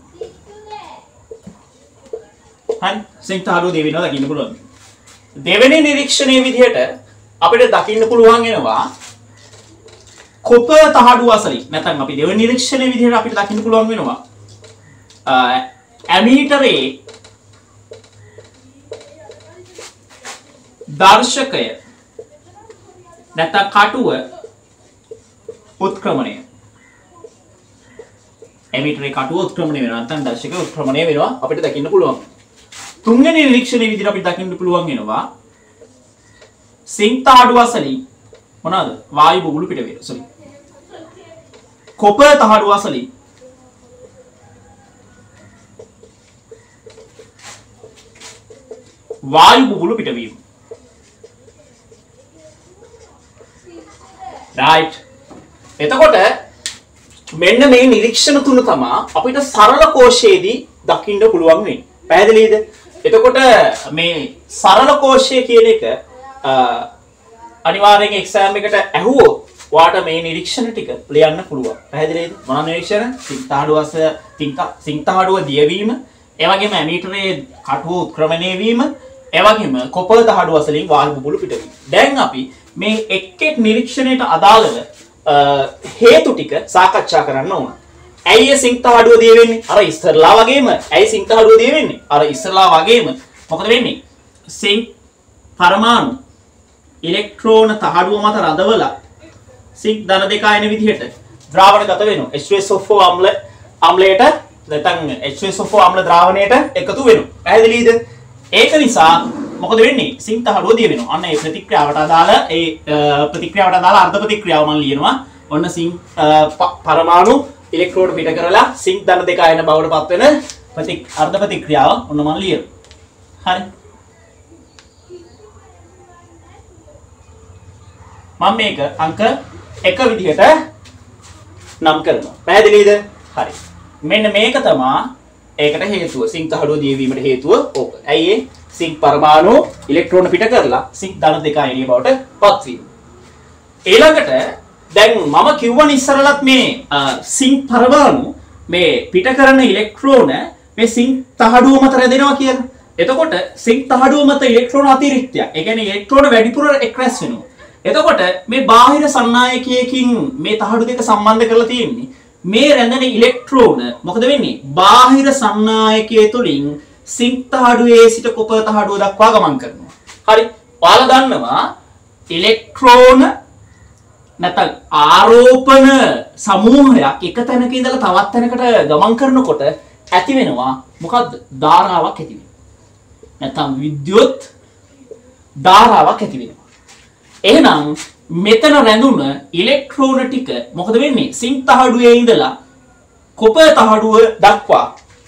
හරි. zinc තහඩුව දිය වෙනවා දකින්න පුළුවන්. දෙවෙනි නිරීක්ෂණයේ විදිහට අපිට දකින්න පුළුවන් වෙනවා කොපර් තහඩුව අසලින්. නැත්නම් අපි දෙවෙනි නිරීක්ෂණයේ විදිහට අපිට දකින්න පුළුවන් වෙනවා ඇමීටරේ දර්ශකය නැත්නම් කටුව උත්ක්‍රමණය. ඇමීටරේ කටුව උත්ක්‍රමණය වෙනවා. නැත්නම් දර්ශකය උත්ක්‍රමණය වෙනවා අපිට දකින්න පුළුවන්. තුන්වෙනි නිරීක්ෂණයේ විදිහට අපිට දකින්න පුළුවන් වෙනවා zinc තහඩුව අසලින් මොනවාද? වායු බුබුලු පිට වෙනවා. සෝරි. කොපර් තහඩුව අසලින් වායු බුබුලු පිටවීම. right. එතකොට මෙන්න මේ නිරීක්ෂණ තුන තමයි අපිට සරල කෝෂයේදී දකින්න පුළුවන් වෙන්නේ. පැහැදිලිද? එතකොට මේ සරල කෝෂය කියන එක අනිවාර්යෙන් එක්සෑම් එකට ඇහුවොත් ඔයාට මේ නිරීක්ෂණ ටික ලියන්න පුළුවන්. පැහැදිලිද? මොන නිරීක්ෂණ? සිං තහඩුව දියවීම, ඒ වගේම ඇමීටරයේ කටුව උත්ක්‍රමණය වීම, ඒ වගේම කොපර තහඩුව අසලින් වායු බුබුලු පිටවීම. දැන් අපි මේ එක් නිරීක්ෂණයට අදාළව හේතු ටික සාකච්ඡා කරන්න ඕන. ඇයි සිං තහඩුව දිය වෙන්නේ? අර ඉස්සරලා වගේම. ඇයි සිං තහඩුව දිය වෙන්නේ? අර ඉස්සරලා වගේම. මොකද වෙන්නේ? සිං පරමාණු ඉලෙක්ට්‍රෝන තහඩුව මත රඳවලා සිං ධන දෙක අයන විදිහට ද්‍රාවණගත වෙනවා. H2SO4 අම්ලයට නැත්නම් H2SO4 අම්ල ද්‍රාවණයට එකතු වෙනවා. පැහැදිලිද? ඒක නිසා මොකද වෙන්නේ? සිං තහඩුව දිය වෙනවා. අන්න ඒ ප්‍රතික්‍රියාවට අදාළ අර්ධ ප්‍රතික්‍රියාව මම ලියනවා. ඔන්න සිං පරමාණු ඉලෙක්ට්‍රෝන පිට කරලා සිං ධන දෙක අයන බවට පත් වෙන අර්ධ ප්‍රතික්‍රියාව ඔන්න මම ලියනවා. හරි. මම මේක අංක 1 විදිහට නම් කරනවා. පැහැදිලිද? හරි. මෙන්න මේක තමයි ඒකට හේතුව. සිං තහඩුව දියවීමට හේතුව ඕක. ඇයි ඒ? සිං පරමාණු ඉලෙක්ට්‍රෝන පිට කරලා සිං ධන දෙක අයනිය බවට පත් වීම. ඊළඟට දැන් මම කිව්වනේ ඉස්සරලත් මේ සිං පරමාණු මේ පිට කරන ඉලෙක්ට්‍රෝන මේ සිං තහඩුව මත රැඳෙනවා කියලා. එතකොට සිං තහඩුව මත ඉලෙක්ට්‍රෝන අතිරික්තයක්. ඒ කියන්නේ ඉලෙක්ට්‍රෝන වැඩිපුර එක්රැස් වෙනවා. එතකොට මේ බාහිර සන්නායකයකින් මේ තහඩු දෙක සම්බන්ධ කරලා තියෙන්නේ. මේ රැඳෙන ඉලෙක්ට්‍රෝන මොකද වෙන්නේ? බාහිර සන්නායකය තුලින් සිං තහඩුවේ සිට කොපර තහඩුව දක්වා ගමන් කරනවා. හරි. ඔයාලා දන්නවා ඉලෙක්ට්‍රෝන නැත්නම් ආරෝපණ සමූහයක් එක තැනක ඉඳලා තවත් තැනකට ගමන් කරනකොට ඇති වෙනවා මොකද්ද? ධාරාවක් ඇති වෙනවා. නැත්නම් විද්‍යුත් ධාරාවක් ඇති වෙනවා. එහෙනම් මෙතන රැඳුන ඉලෙක්ට්‍රෝන ටික මොකද වෙන්නේ? සිං තහඩුවේ ඉඳලා කොපර තහඩුව දක්වා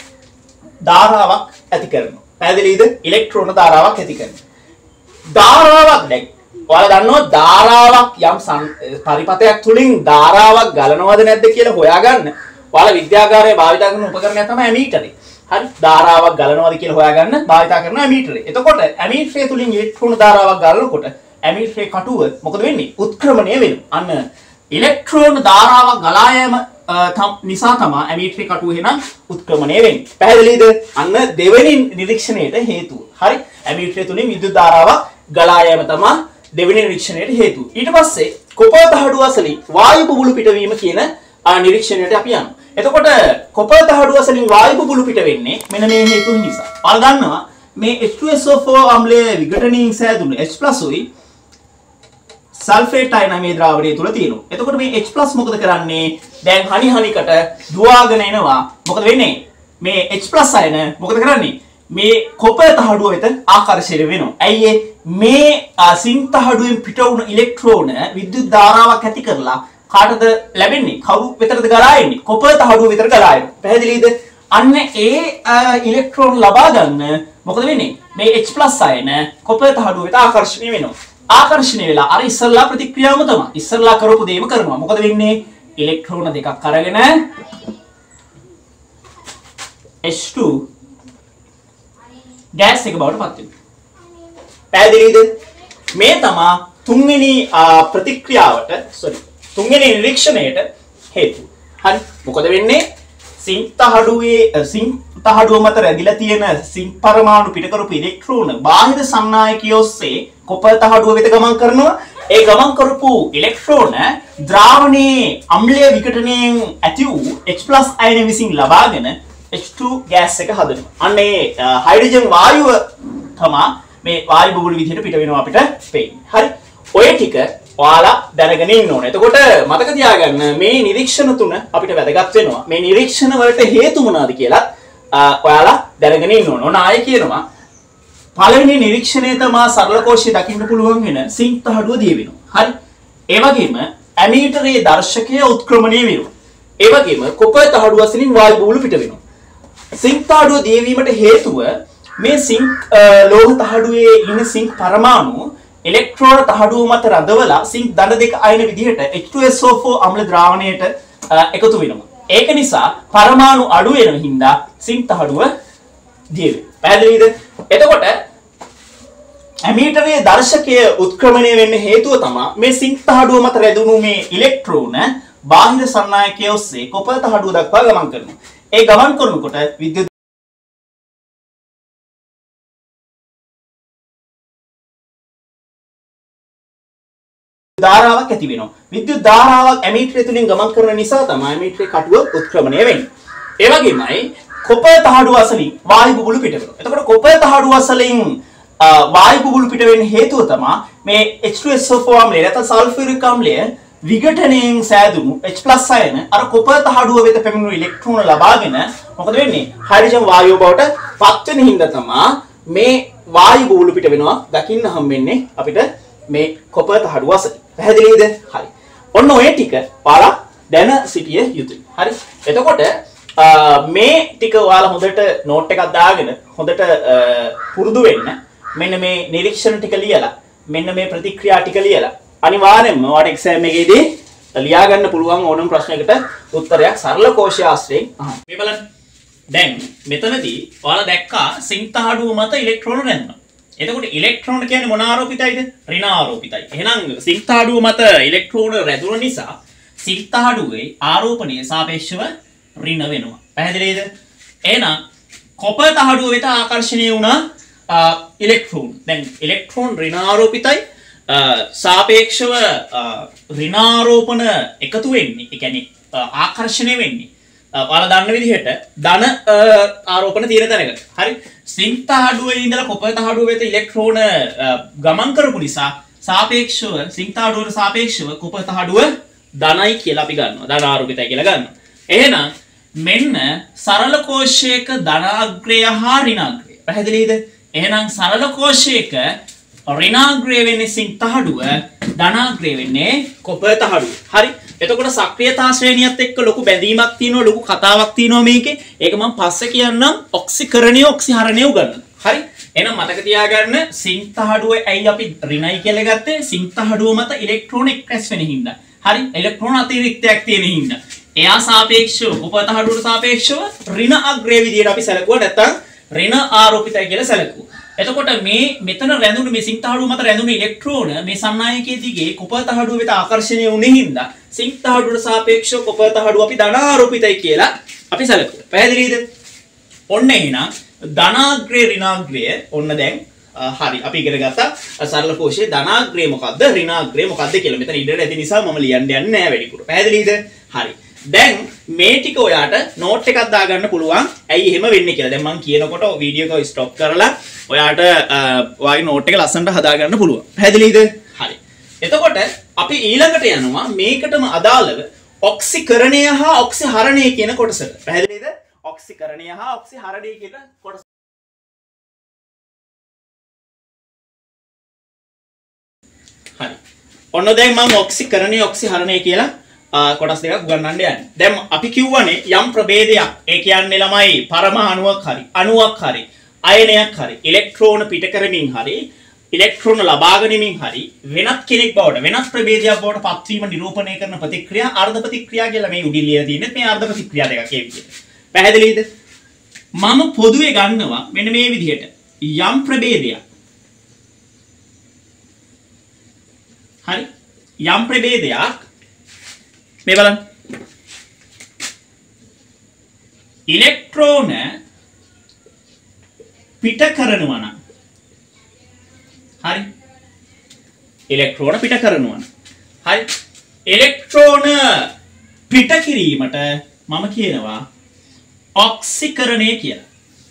ධාරාවක් ඇති කරනවා. පැහැදිලිද? ඉලෙක්ට්‍රෝන ධාරාවක් ඇති කරනවා. ධාරාවක් දැන් ඔයාලා දන්නවා ධාරාවක් යම් පරිපථයක් තුලින් ධාරාවක් ගලනවද නැද්ද කියලා හොයාගන්න ඔයාලා විද්‍යාගාරයේ භාවිත කරන උපකරණයක් තමයි ඇමීටරය. හරි. ධාරාවක් ගලනවද කියලා හොයාගන්න භාවිත කරන ඇමීටරය. එතකොට ඇමීටරය තුලින් ඉලෙක්ට්‍රෝන ධාරාවක් ගලනකොට ඇමීටරේ කටුව මොකද වෙන්නේ? උත්ක්‍රමණය වෙනවා. අන්න ඉලෙක්ට්‍රෝන ධාරාවක් ගලා යාම නිසා තමයි ඇමීටරේ කටුව එහෙනම් උත්ක්‍රමණය වෙන්නේ. පැහැදිලිද? අන්න දෙවෙනි නිරීක්ෂණයට හේතුව. හරි. ඇමීටරේ තුලින් විද්‍යුත් ධාරාවක් ගලා යාම තමයි දෙවෙනි නිරීක්ෂණයට හේතුව. ඊට පස්සේ කොපර තහඩුව අසලින් වායු බුබුලු පිටවීම කියන නිරීක්ෂණයට අපි යනවා. එතකොට කොපර තහඩුව අසලින් වායු බුබුලු පිට වෙන්නේ මෙන්න මේ හේතුන් නිසා. ඔයාලා දන්නවා මේ H2SO4 අම්ලයේ විඝටනයෙන් සෑදුණු H+ උයි සල්ෆේට් අයන මේ ද්‍රාවණය තුල තියෙනවා. එතකොට මේ H+ මොකද කරන්නේ? දැන් හනිකට දුවාගෙන එනවා. මොකද වෙන්නේ? මේ H+ අයන මොකද කරන්නේ? මේ කොපර තහඩුව වෙත ආකර්ෂණය වෙනවා. ඇයි ඒ? මේ සිං තහඩුවෙන් පිට වුණු ඉලෙක්ට්‍රෝන විද්‍යුත් ධාරාවක් ඇති කරලා කාටද ලැබෙන්නේ? කවුරු වෙතටද ගලා එන්නේ? කොපර තහඩුව වෙතට ගලා එනවා. පැහැදිලිද? අන්න ඒ ඉලෙක්ට්‍රෝන ලබා ගන්න මොකද වෙන්නේ? මේ H+ අයන කොපර තහඩුව වෙත ආකර්ෂණය වෙනවා. ආකර්ෂණය වෙලා අර ඉස්සරලා ප්‍රතික්‍රියාවම තමයි. ඉස්සරලා කරපු දේම කරනවා. මොකද වෙන්නේ? ඉලෙක්ට්‍රෝන දෙකක් අරගෙන H2 ගෑස් එක බවට පත් වෙනවා. පැහැදිලිද? මේ තමයි තුන්වෙනි තුන්වෙනි නිරීක්ෂණයට හේතුව. හරි. මොකද වෙන්නේ? සිං තහඩුව මත රැඳිලා තියෙන සිං පරමාණු පිට කරපු ඉලෙක්ට්‍රෝන බාහිර සන්නායකය ඔස්සේ කොපර තහඩුව වෙත ගමන් කරනවා. ඒ ගමන් කරපු ඉලෙක්ට්‍රෝන ද්‍රාවණයේ අම්ලීය විඝටනයෙන් ඇති වූ H+ අයන විසින් ලබාගෙන H2 ගෑස් එක හදනවා. අන්න ඒ හයිඩ්‍රජන් වායුව තමයි මේ වායු බුබුලු විදිහට පිට වෙනවා අපිට පේන්නේ. හරි. ඔය ටික ඔයාලා දැනගෙන ඉන්න ඕනේ. එතකොට මතක තියාගන්න මේ නිරීක්ෂණ තුන අපිට වැදගත් වෙනවා. මේ නිරීක්ෂණ වලට හේතු මොනවාද කියලා ඔයාලා දැනගෙන ඉන්න ඕනේ. ඔන්න ආයෙ කියනවා. පළවෙනි නිරීක්ෂණය තමයි සරල කෝෂයේ දකින්න පුළුවන් වෙන සිං තහඩුව දිය වෙනවා. හරි. ඒ වගේම ඇමීටරයේ දර්ශකය උත්ක්‍රමණය වෙනවා. ඒ වගේම කොපර තහඩුව අසලින් වායු බුබුලු පිට වෙනවා. සිං තහඩුව දියවීමට හේතුව මේ සිං ලෝහ තහඩුවේ ඉන්න සිං පරමාණු ඉලෙක්ට්‍රෝන තහඩුව මත රඳවලා සිං ධන දෙක අයන විදිහට H2SO4 අම්ල ද්‍රාවණයට එකතු වෙනවා. ඒක නිසා පරමාණු අඩු වෙන හින්දා සිං තහඩුව දිය වෙනවා. පැහැදිලිද? එතකොට ඇමීටරයේ දර්ශකය උත්ක්‍රමණය වෙන්න හේතුව තමයි මේ සිංක් තහඩුව මත රැඳුණු මේ ඉලෙක්ට්‍රෝන බාහිර සන්නායකය ඔස්සේ කොපර් තහඩුව දක්වා ගමන් කරනවා. ඒ ගමන් කරනකොට විද්‍යුත් ධාරාවක් ඇති වෙනවා. විද්‍යුත් ධාරාවක් ඇමීටරය තුලින් ගමන් කරන නිසා තමයි ඇමීටරයේ කටුව උත්ක්‍රමණය වෙන්නේ. ඒ වගේමයි කොපර් තහඩුව අසලින් වායු බුබුලු පිට වෙනවා. එතකොට කොපර් තහඩුව අසලින් වායු බුබුලු පිට වෙන්න හේතුව තමයි මේ H2SO4 අම්ලය නැත්නම් සල්ෆියුරික් අම්ලය විඝටනයෙන් සෑදුණු H+ අයන අර කොපර් තහඩුව වෙත පැමිණුණු ඉලෙක්ට්‍රෝන ලබාගෙන මොකද වෙන්නේ? හයිඩ්‍රජන් වායුව බවට පත් වෙන හින්දා තමයි මේ වායු බුබුලු පිට වෙනවා දකින්න හම්බෙන්නේ අපිට මේ කොපර් තහඩුව අසලින්. පැහැදිලිද? හරි. ඔන්න ඔය ටික ඔයාලා දැන සිටිය යුතුයි. හරි. එතකොට මේ ටික ඔයාලා හොඳට නෝට් එකක් දාගෙන හොඳට පුරුදු වෙන්න. මෙන්න මේ නිරීක්ෂණ ටික ලියලා මෙන්න මේ ප්‍රතික්‍රියා ටික ලියලා අනිවාර්යයෙන්ම ඔයාලට එක්සෑම් එකේදී ලියා ගන්න පුළුවන් ඕනම ප්‍රශ්නයකට උත්තරයක් සරල කෝෂය ආශ්‍රයෙන් අහන්න. මේ බලන්න. දැන් මෙතනදී ඔයාලා දැක්කා සිංක් තහඩුව මත ඉලෙක්ට්‍රෝන රැඳුණා. එතකොට ඉලෙක්ට්‍රෝන කියන්නේ මොන ආරෝපිතයිද? ඍණ ආරෝපිතයි. එහෙනම් සිංක් තහඩුව මත ඉලෙක්ට්‍රෝන රැඳුණ නිසා සිංක් තහඩුවේ ආරෝපණය සාපේක්ෂව ඍණ වෙනවා. පැහැදිලිද? එහෙනම් කොපර් තහඩුව වෙත ආකර්ෂණය වුණා ඉලෙක්ට්‍රෝන. දැන් ඉලෙක්ට්‍රෝන ඍණාරෝපිතයි සාපේක්ෂව ඍණාරෝපණ එකතු වෙන්නේ. ඒ කියන්නේ ආකර්ෂණය වෙන්නේ. ඔයාලා දන්න විදිහට ධන ආරෝපණ තියෙන තැනකට. හරි. සිංක් තහඩුවේ ඉඳලා කොපර් තහඩුව වෙත ඉලෙක්ට්‍රෝන ගමන් කරපු නිසා සාපේක්ෂව සිංක් තහඩුවට සාපේක්ෂව කොපර් තහඩුව ධනයි කියලා අපි ගන්නවා. ධනාරෝපිතයි කියලා ගන්නවා. එහෙනම් මෙන්න සරල කෝෂයක ධනාග්‍රය හා ඍණාග්‍රය. පැහැදිලිද? එහෙනම් සරල කෝෂයක ඍණාග්‍රය වෙන්නේ සිංක් තහඩුව, ධනාග්‍රය වෙන්නේ කොපර් තහඩුව. හරි. එතකොට සක්‍රියතා ශ්‍රේණියත් එක්ක ලොකු බැඳීමක් තියෙනවා, ලොකු කතාවක් තියෙනවා මේකේ. ඒක මම පස්සේ කියන්නම් ඔක්සිකරණය ඔක්සිහරණය උගන්වන්න. හරි. එහෙනම් මතක තියාගන්න සිංක් තහඩුවේ ඇයි අපි ඍණයි කියලා ගත්තේ? සිංක් තහඩුව මත ඉලෙක්ට්‍රෝන එක්රැස් වෙන හින්දා. හරි. ඉලෙක්ට්‍රෝන අතිරික්තයක් තියෙන හින්දා. එයා සාපේක්ෂව කොපර් තහඩුවට සාපේක්ෂව ඍණ අග්‍රය විදියට අපි සැලකුවා, නැත්නම් ඍණ ආරෝපිතයි කියලා සැලකුවා. එතකොට මේ මෙතන රැඳුණු මේ සිංක් තහඩුව මත රැඳුණු ඉලෙක්ට්‍රෝන මේ සන්නායකයේ දිගේ කොපර් තහඩුව වෙත ආකර්ෂණය වුනේ හින්දා සිංක් තහඩුවට සාපේක්ෂව කොපර් තහඩුව අපි ධනාරෝපිතයි කියලා අපි සැලකුවා. පැහැදිලිද? ඔන්න එහෙනම් ධනාග්‍රය ඍණාග්‍රය ඔන්න දැන් හරි අපි ඉගෙන ගත්තා සරල කෝෂයේ ධනාග්‍රය මොකද්ද ඍණාග්‍රය මොකද්ද කියලා. මෙතන ඉඩට ඇති නිසා මම ලියන්න යන්නේ නැහැ වැඩිපුර. පැහැදිලිද? හරි. දැන් මේ ටික ඔයාට නෝට් එකක් දාගන්න පුළුවන්. ඇයි එහෙම වෙන්නේ කියලා. දැන් මම කියනකොට වීඩියෝ එක ස්ටොප් කරලා ඔයාට ඔයාගේ නෝට් එක ලස්සනට හදාගන්න පුළුවන්. පැහැදිලිද? හරි. එතකොට අපි ඊළඟට යනවා මේකටම අදාළව ඔක්සිකරණය හා ඔක්සිහරණය කියන කොටසට. පැහැදිලිද? ඔක්සිකරණය හා ඔක්සිහරණය කියන කොටස. හරි. ඔන්න දැන් මම ඔක්සිකරණය ඔක්සිහරණය කියලා කොටස් දෙකක් උගන්වන්න යන්නේ. දැන් අපි කියවනේ යම් ප්‍රභේදයක් ඒ කියන්නේ ළමයි පරමාණුවක් හරි අණුවක් හරි අයනයක් හරි ඉලෙක්ට්‍රෝන පිට කරමින් හරි ඉලෙක්ට්‍රෝන ලබා ගැනීමෙන් හරි වෙනත් කෙනෙක් බවට වෙනස් ප්‍රභේදයක් බවට පත්වීම නිරූපණය කරන ප්‍රතික්‍රියා අර්ධ ප්‍රතික්‍රියා කියලා මේ උඩින් ලියලා තියෙන්නේ. මේ අර්ධ ප්‍රතික්‍රියා දෙකක් ඒ විදිහට. පැහැදිලිද? මම පොදුවේ ගන්නවා මෙන්න මේ විදිහට යම් ප්‍රභේදයක් හරි යම් ප්‍රභේදයක් මේ බලන්න ඉලෙක්ට්‍රෝන පිට කරනවා නම් හරි ඉලෙක්ට්‍රෝන පිට කරනවා නම් හරි ඉලෙක්ට්‍රෝන පිට කිරීමට මම කියනවා ඔක්සිකරණය කියලා.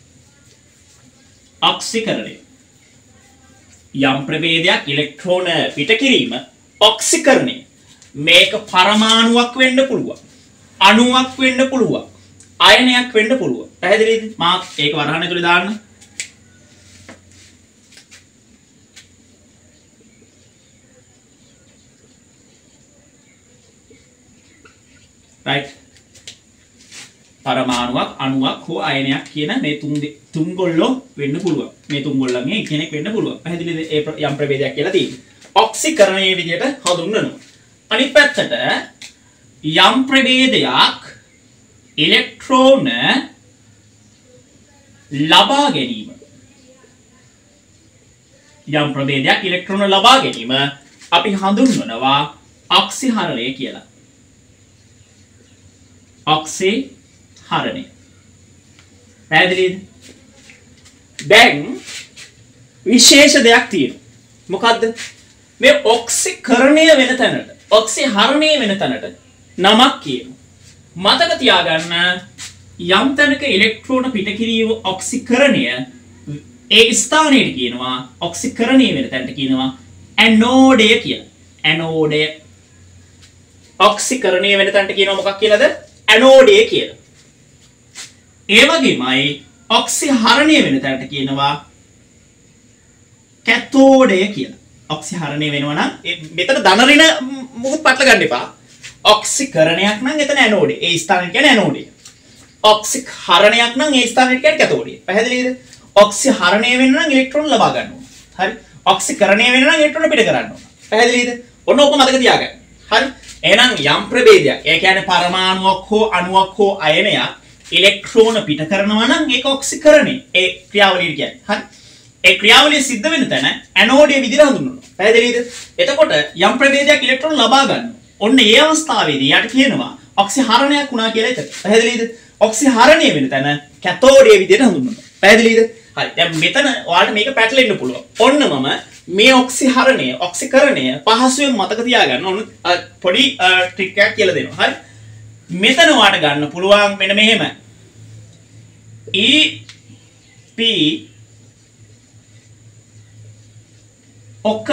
ඔක්සිකරණය යම් ප්‍රභේදයක් ඉලෙක්ට්‍රෝන පිට කිරීම ඔක්සිකරණය. මේක පරමාණුවක් වෙන්න පුළුවන්. අණුවක් වෙන්න පුළුවන්. අයනයක් වෙන්න පුළුවන්. පැහැදිලිද? මා ඒක වරහන් ඇතුලේ දාන්න. right. පරමාණුවක් අණුවක් හෝ අයනයක් කියන මේ තුන් ගොල්ලෝ වෙන්න පුළුවන්. මේ තුන් ගොල්ලන්ගේ කෙනෙක් වෙන්න පුළුවන්. පැහැදිලිද? ඒ යම් ප්‍රභේදයක් කියලා තියෙනවා. ඔක්සිකරණයේ විදිහට හඳුන්වනවා. අනිත් පැත්තට යම් ප්‍රභේදයක් ඉලෙක්ට්‍රෝන ලබා ගැනීම යම් ප්‍රභේදයක් ඉලෙක්ට්‍රෝන ලබා ගැනීම අපි හඳුන්වනවා ඔක්සිහරණය කියලා. ඔක්සිහරණය. පැහැදිලිද? දැන් විශේෂ දෙයක් තියෙනවා. මොකද්ද? මේ ඔක්සිකරණය වෙන තැනට, ඔක්සිහරණය වෙන තැනට නමක් කියනවා. මතක තියාගන්න යම් තැනක ඉලෙක්ට්‍රෝන පිට කිරීම ඔක්සිකරණය ඒ ස්ථානයට කියනවා ඔක්සිකරණය වෙන තැනට කියනවා ඇනෝඩය කියලා. ඇනෝඩය. ඔක්සිකරණය වෙන තැනට කියනවා මොකක් කියලාද? ඇනෝඩය කියලා. ඒ වගේමයි ඔක්සිහරණය වෙන තැනට කියනවා කැතෝඩය කියලා. ඔක්සිහරණය වෙනවා නම් මෙතන ධන ඍණ මොකක් පටල ගන්න එපා. ඔක්සිකරණයක් නම් එතන ඇනෝඩය. ඒ ස්ථානයට කියන්නේ ඇනෝඩය. ඔක්සිහරණයක් නම් ඒ ස්ථානයට කියන්නේ කැතෝඩය. පැහැදිලිද? ඔක්සිහරණය වෙන්න නම් ඉලෙක්ට්‍රෝන ලබා ගන්න ඕන. හරි. ඔක්සිකරණය වෙන්න නම් ඉලෙක්ට්‍රෝන පිට කරන්න ඕන. පැහැදිලිද? ඔන්න ඕක මතක තියාගන්න. හරි. එහෙනම් යම් ප්‍රභේදයක්, ඒ කියන්නේ පරමාණුවක් හෝ අණුවක් හෝ අයනයක් ඉලෙක්ට්‍රෝන පිට කරනවා නම් ඒක ඔක්සිකරණය. ඒ ක්‍රියාවලිය කියන්නේ. හරි. ඒ ක්‍රියාවලිය සිද්ධ වෙන තැන ඇනෝඩය විදිහට හඳුන්වනවා. පැහැදිලිද? එතකොට යම් ප්‍රභේදයක් ඉලෙක්ට්‍රෝන ලබා ගන්නවා. ඔන්න ඒ අවස්ථාවේදී යට කියනවා ඔක්සිහරණයක් වුණා කියලා එතන. පැහැදිලිද? ඔක්සිහරණය වෙන තැන කැතෝඩය විදිහට හඳුන්වනවා. පැහැදිලිද? හරි. දැන් මෙතන ඔයාලට මේක පැටලෙන්න පුළුවන්. ඔන්න මම මේ ඔක්සිහරණය, ඔක්සිකරණය පහසුවෙන් මතක තියාගන්න ඕන පොඩි ට්‍රික් එකක් කියලා දෙනවා. හරි. මෙතන ඔයාලට ගන්න පුළුවන් මෙන්න මෙහෙම. EP ඔක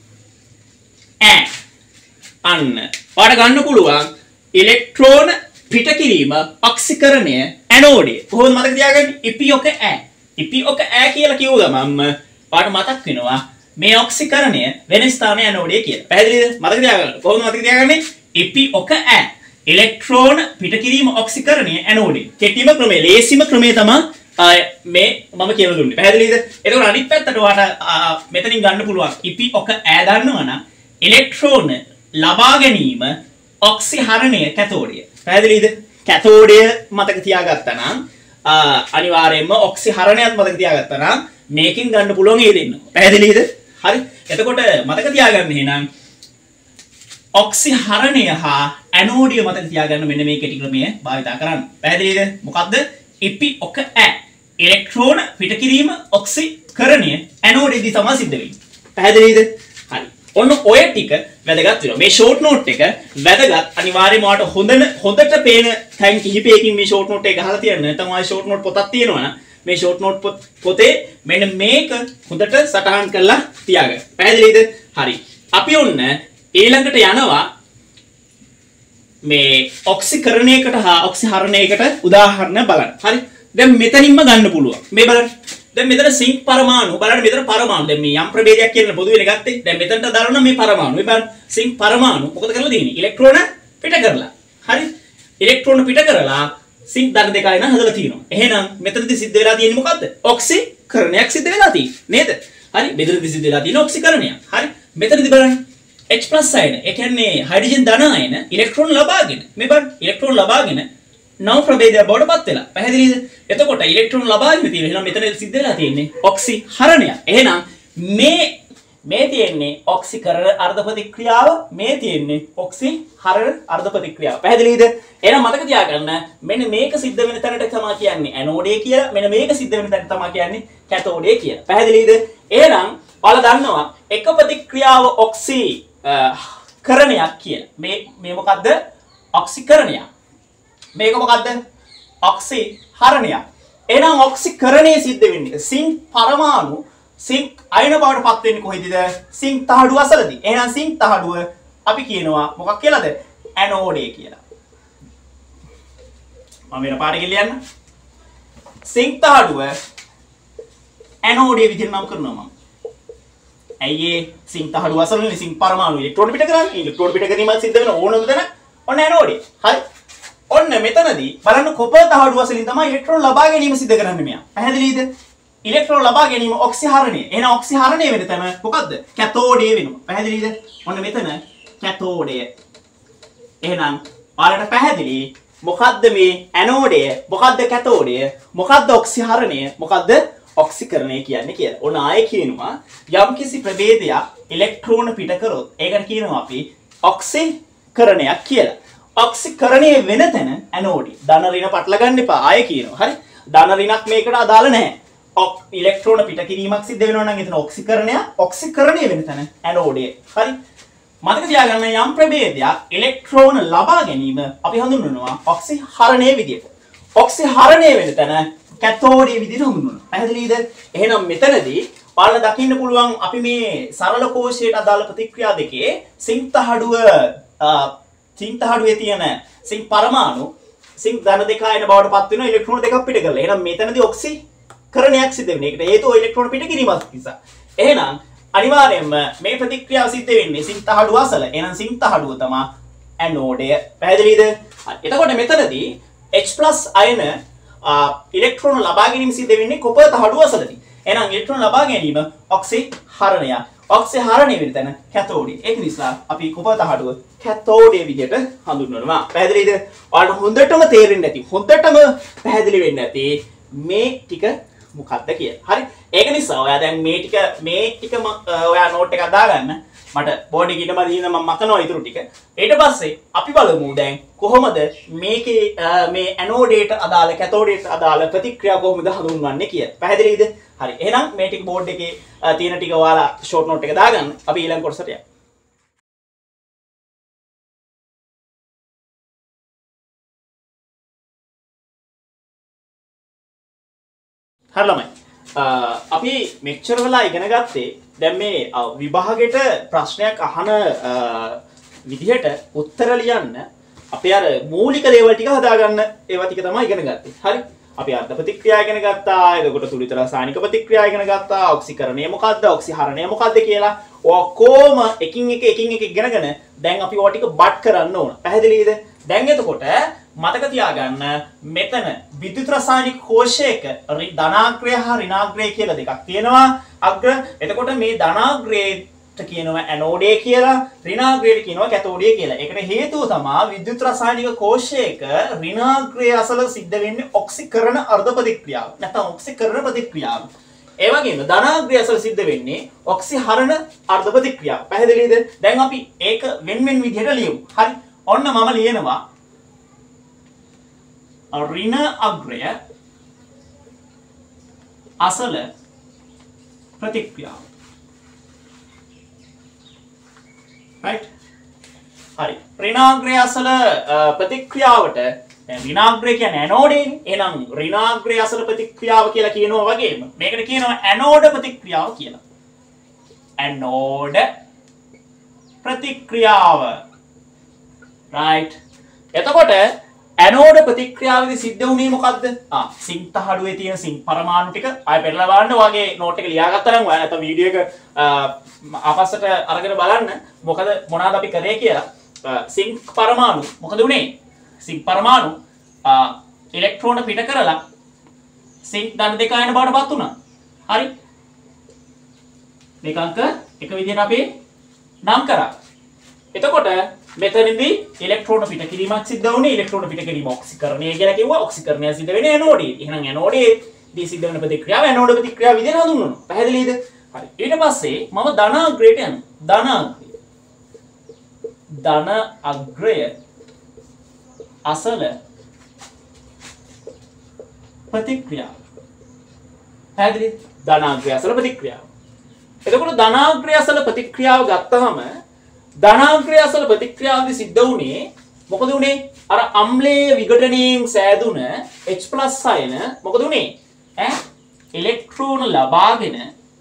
අන්න ඔයාලට ගන්න පුළුවන් ඉලෙක්ට්‍රෝන පිට කිරීම ඔක්සිකරණය ඇනෝඩය. කොහොමද මතක තියාගන්නේ? EP ඔක EP ඔක කියලා කිව්ව ගමන්ම ඔයාලට මතක් වෙනවා මේ ඔක්සිකරණය වෙන ස්ථානයේ ඇනෝඩය කියලා. පැහැදිලිද? මතක තියාගන්න. කොහොමද මතක තියාගන්නේ? EP ඔක ඉලෙක්ට්‍රෝන පිට කිරීම ඔක්සිකරණය ඇනෝඩය. කෙටිම ක්‍රමය, ලේසිම ක්‍රමය තමයි මේ මම කියලා දුන්නේ. පැහැදිලිද? එතකොට අනිත් පැත්තට ඔයාලට මෙතනින් ගන්න පුළුවන් EP ඔක දන්නවා නම් ඉලෙක්ට්‍රෝන ලබා ගැනීම ඔක්සිහරණය කැතෝඩය. පැහැදිලිද? කැතෝඩය මතක තියාගත්තා නම් අනිවාර්යයෙන්ම ඔක්සිහරණයත් මතක තියාගත්තා නම් මේකෙන් ගන්න පුළුවන් ඒ දෙන්න. පැහැදිලිද? හරි. එතකොට මතක තියාගන්න එහෙනම් ඔක්සිහරණය හා ඇනෝඩය මතක තියාගන්න මෙන්න මේ කෙටි ක්‍රමය භාවිත කරන්න. පැහැදිලිද? මොකද්ද? EP ඔක ඉලෙක්ට්‍රෝන පිට කිරීම ඔක්සිකරණය ඇනෝඩයේදී තමයි සිද්ධ වෙන්නේ. පැහැදිලිද? හරි. ඔන්න ඔය ටික වැදගත් වෙනවා. මේ ෂෝට් නෝට් එක වැදගත්. අනිවාර්යයෙන්ම ඔයාලට හොඳට පේන තැන් කිහිපයකින් මේ ෂෝට් නෝට් එක ගහලා තියන්න. නැත්නම් ඔයාලා ෂෝට් නෝට් පොතක් තියෙනවා නම් මේ ෂෝට් නෝට් පොතේ මෙන්න මේක හොඳට සටහන් කරලා තියාගන්න. පැහැදිලිද? හරි. අපි ඔන්න ඊළඟට යනවා මේ ඔක්සිකරණයකට හා ඔක්සිහරණයකට උදාහරණ බලන්න. හරි. දැන් මෙතනින්ම ගන්න පුළුවන්. මේ බලන්න. දැන් මෙතන සිංක් පරමාණු බලන්න මෙතන පරමාණු. දැන් මේ යම් ප්‍රභේදයක් කියන පොදු වෙන ගත්තේ. දැන් මෙතනට දානවා මේ පරමාණු. මේ බලන්න සිංක් පරමාණු මොකද කරලා තියෙන්නේ? ඉලෙක්ට්‍රෝන පිට කරලා. හරි. ඉලෙක්ට්‍රෝන පිට කරලා සිංක් ධන දෙකයි නම් හදලා තියෙනවා. එහෙනම් මෙතනදී සිද්ධ වෙලා තියෙන්නේ මොකද්ද? ඔක්සිකරණයක් සිද්ධ වෙලා තියෙන්නේ. නේද? හරි. මෙතනදී සිද්ධ වෙලා තියෙන ඔක්සිකරණයක්. හරි. මෙතනදී බලන්න H+ අයන. ඒ කියන්නේ හයිඩ්‍රජන් ධන අයන ඉලෙක්ට්‍රෝන ලබාගෙන මේ බලන්න ඉලෙක්ට්‍රෝන ලබාගෙන නව ප්‍රභේදයක් බවට පත් වෙලා. පැහැදිලිද? එතකොට ඉලෙක්ට්‍රෝන ලබාගෙන තියෙන. එහෙනම් මෙතන සිද්ධ වෙලා තියෙන්නේ ඔක්සිහරණය. එහෙනම් මේ තියෙන්නේ ඔක්සිකරණ අර්ධ ප්‍රතික්‍රියාව, මේ තියෙන්නේ ඔක්සිහරණ අර්ධ ප්‍රතික්‍රියාව. පැහැදිලිද? එහෙනම් මතක තියාගන්න මෙන්න මේක සිද්ධ වෙන තැනට තමයි කියන්නේ ඇනෝඩය කියලා. මෙන්න මේක සිද්ධ වෙන තැනට තමයි කියන්නේ කැතෝඩය කියලා. පැහැදිලිද? එහෙනම් ඔයාලා දන්නවා එක ප්‍රතික්‍රියාව ඔක්සිකරණයක් කියලා. මේ මොකද්ද? ඔක්සිකරණයක්. මේක මොකද්ද? ඔක්සිහරණයක්. එහෙනම් ඔක්සිකරණය සිද්ධ වෙන්නේ සිංක් පරමාණු සිංක් අයන බවට පත් වෙන්නේ කොහෙදද? සිංක් තහඩුව අසලදී. එහෙනම් සිංක් තහඩුව අපි කියනවා මොකක් කියලාද? ඇනෝඩය කියලා. මම වෙන පාඩක ලියන්න. සිංක් තහඩුව ඇනෝඩය විදිහට නම් කරනවා මම. ඇයි ඒ සිංක් තහඩුව අසලනේ සිංක් පරමාණු ඉලෙක්ට්‍රෝන පිට කරන්නේ. ඉලෙක්ට්‍රෝන පිට කිරීමක් සිද්ධ වෙන ඕනම තැන ඔන්න ඇනෝඩය. හරි. ඔන්න මෙතනදී බලන්න කොපර් තහඩුව අසලින් තමයි ඉලෙක්ට්‍රෝන ලබා ගැනීම සිද්ධ කරන්නේ මෙයා. පැහැදිලිද? ඉලෙක්ට්‍රෝන ලබා ගැනීම ඔක්සිහරණය. එහෙනම් ඔක්සිහරණය වෙන තැන මොකද්ද? කැතෝඩය වෙනවා. පැහැදිලිද? ඔන්න මෙතන කැතෝඩය. එහෙනම් ඔයාලට පැහැදිලි මොකද්ද මේ ඇනෝඩය? මොකද්ද කැතෝඩය? මොකද්ද ඔක්සිහරණය? මොකද්ද ඔක්සිකරණය කියන්නේ කියලා. ඔන්න ආයේ කියනවා යම්කිසි ප්‍රභේදයක් ඉලෙක්ට්‍රෝන පිට කරොත් ඒකට කියනවා අපි ඔක්සිකරණයක් කියලා. ඔක්සිකරණය වෙන තැන ඇනෝඩි. ධන ඍණ පටල ගන්න එපා. ආයේ කියනවා. හරි. ධන ඍණක් මේකට අදාළ නැහැ. ඉලෙක්ට්‍රෝන පිට කිරීමක් සිද්ධ වෙනවා නම් එතන ඔක්සිකරණයක්. ඔක්සිකරණය වෙන තැන ඇනෝඩය. හරි. මතක තියාගන්න යම් ප්‍රභේදයක් ඉලෙක්ට්‍රෝන ලබා ගැනීම අපි හඳුන්වනවා ඔක්සිහරණය විදියට. ඔක්සිහරණය වෙන තැන කැතෝඩිය විදිහට හඳුන්වනවා. පැහැදිලිද? එහෙනම් මෙතනදී ඔයාලට දකින්න පුළුවන් අපි මේ සරල කෝෂයට අදාළ ප්‍රතික්‍රියා දෙකේ සිංතහඩුවේ තියෙන සිං පරමාණු සිං ධන දෙක අයන බවට පත් වෙනවා ඉලෙක්ට්‍රෝන දෙකක් පිට කරලා. එහෙනම් මෙතනදී ඔක්සිකරණයක් සිද්ධ වෙනවා. ඒකට හේතුව ඉලෙක්ට්‍රෝන පිට කිරීමක් නිසා. එහෙනම් අනිවාර්යයෙන්ම මේ ප්‍රතික්‍රියාව සිද්ධ වෙන්නේ සිංතහඩුව අසල. එහෙනම් සිංතහඩුව තමයි ඇනෝඩය. පැහැදිලිද? එතකොට මෙතනදී H+ අයන ඉලෙක්ට්‍රෝන ලබා ගැනීම සිද්ධ වෙන්නේ කොපර් තහඩුව අසලදී. එහෙනම් ඉලෙක්ට්‍රෝන ලබා ගැනීම ඔක්සිහරණය. ඔක්සිහරණය වෙන තැන කැතෝඩිය. ඒක නිසා අපි කොපර් තහඩුව කැතෝඩිය විදිහට හඳුන්වනවා. පැහැදිලිද? ඔයාලට හොඳටම තේරෙන්නේ නැති, හොඳටම පැහැදිලි වෙන්නේ නැති මේ ටික මොකක්ද කියලා. හරි. ඒක නිසා ඔයා දැන් මේ ටික ඔයා නෝට් එකක් දාගන්න. මට බෝඩ් එකේ ඉඳන් මම මකනවා ඊටු ටික. ඊට පස්සේ අපි බලමු දැන් කොහොමද මේකේ මේ ඇනෝඩේට අදාළ කැතෝඩේට අදාළ ප්‍රතික්‍රියා කොහොමද හඳුන්වන්නේ කියලා. පැහැදිලිද? හරි. එහෙනම් මේ ටික බෝඩ් එකේ තියෙන ටික ඔයාලා ෂෝට් නෝට් එක දාගන්න. අපි ඊළඟ කොටසට යමු. හරි ළමයි. අපි මෙච්චර වෙලා ඉගෙන ගත්තේ දැන් මේ විභාගෙට ප්‍රශ්නයක් අහන විදිහට උත්තර ලියන්න අපි අර මූලික දේවල් ටික හදාගන්න ඒවා ටික තමයි ඉගෙන ගත්තේ. හරි. අපි අර්ධ ප්‍රතික්‍රියා ඉගෙන ගත්තා. එතකොට තුලිත රසායනික ප්‍රතික්‍රියා ඉගෙන ගත්තා. ඔක්සිකරණය මොකද්ද? ඔක්සිහරණය මොකද්ද කියලා ඔක්කොම එකින් එක ඉගෙනගෙන දැන් අපි ඔය ටික බට් කරන්න ඕන. පැහැදිලිද? දැන් එතකොට මතක තියාගන්න මෙතන විද්‍යුත් රසායනික කෝෂයක ධනාග්‍රය හා ඍණාග්‍රය කියලා දෙකක් තියෙනවා. අග්‍ර එතකොට මේ ධනාග්‍රයට කියනවා ඇනෝඩය කියලා, ඍණාග්‍රයට කියනවා කැතෝඩය කියලා. ඒකට හේතුව තමයි විද්‍යුත් රසායනික කෝෂයක ඍණාග්‍රය අසල සිද්ධ වෙන්නේ ඔක්සිකරණ අර්ධ ප්‍රතික්‍රියාව. නැත්නම් ඔක්සිකරණ ප්‍රතික්‍රියාව. ඒ වගේම ධනාග්‍රය අසල සිද්ධ වෙන්නේ ඔක්සිහරණ අර්ධ ප්‍රතික්‍රියාව. පැහැදිලිද? දැන් අපි ඒක වෙන විදිහට ලියමු. හරි. ඔන්න මම ලියනවා ඍණ අග්‍රය අසල ප්‍රතික්‍රියාව. right? හරි. ඍණාග්‍රය අසල ප්‍රතික්‍රියාවට දැන් ඍණාග්‍රය කියන්නේ ඇනෝඩේනේ. එහෙනම් ඍණාග්‍රය අසල ප්‍රතික්‍රියාව කියලා කියනවා වගේම මේකට කියනවා ඇනෝඩ ප්‍රතික්‍රියාව කියලා. ඇනෝඩ ප්‍රතික්‍රියාව. right? එතකොට ඇනෝඩ ප්‍රතික්‍රියාවේදී සිද්ධ වුණේ මොකද්ද? සිං තහඩුවේ තියෙන සිං පරමාණු ටික ආයෙ පෙරලා බලන්න වගේ නෝට් එක ලියාගත්තා නම් ඔයාලා නැත්නම් වීඩියෝ එක ආපස්සට අරගෙන බලන්න මොනවද අපි කරේ කියලා. සිං පරමාණු මොකද උනේ? සිං පරමාණු ඉලෙක්ට්‍රෝන පිට කරලා සිං ධන දෙක අයන බවට පත් වුණා. හරි. මේක අංක එක විදිහට අපි නම් කරා. එතකොට මෙතනදී ඉලෙක්ට්‍රෝන පිට කිරීමක් සිද්ධ වුණේ. ඉලෙක්ට්‍රෝන පිට කිරීම ඔක්සිකරණය කියලා කිව්වා. ඔක්සිකරණය සිද්ධ වෙන්නේ ඇනෝඩේ. එහෙනම් ඇනෝඩේදී සිද්ධ වෙන ප්‍රතික්‍රියාව ඇනෝඩ ප්‍රතික්‍රියාව විදිහට හඳුන්වනවා. පැහැදිලිද? හරි. ඊට පස්සේ මම ධන අග්‍රයට යනවා. ධන අග්‍රය අසල ප්‍රතික්‍රියාව. පැහැදිලිද? ධන අග්‍රය අසල ප්‍රතික්‍රියාව. එතකොට ධන අග්‍රය අසල ප්‍රතික්‍රියාව ගත්තාම ධනාග්‍රය අසල ප්‍රතික්‍රියාවේදී සිද්ධ වුණේ මොකද උනේ? අර අම්ලයේ විඝටනයෙන් සෑදුන H+ අයන මොකද උනේ? ඉලෙක්ට්‍රෝන ලබාගෙන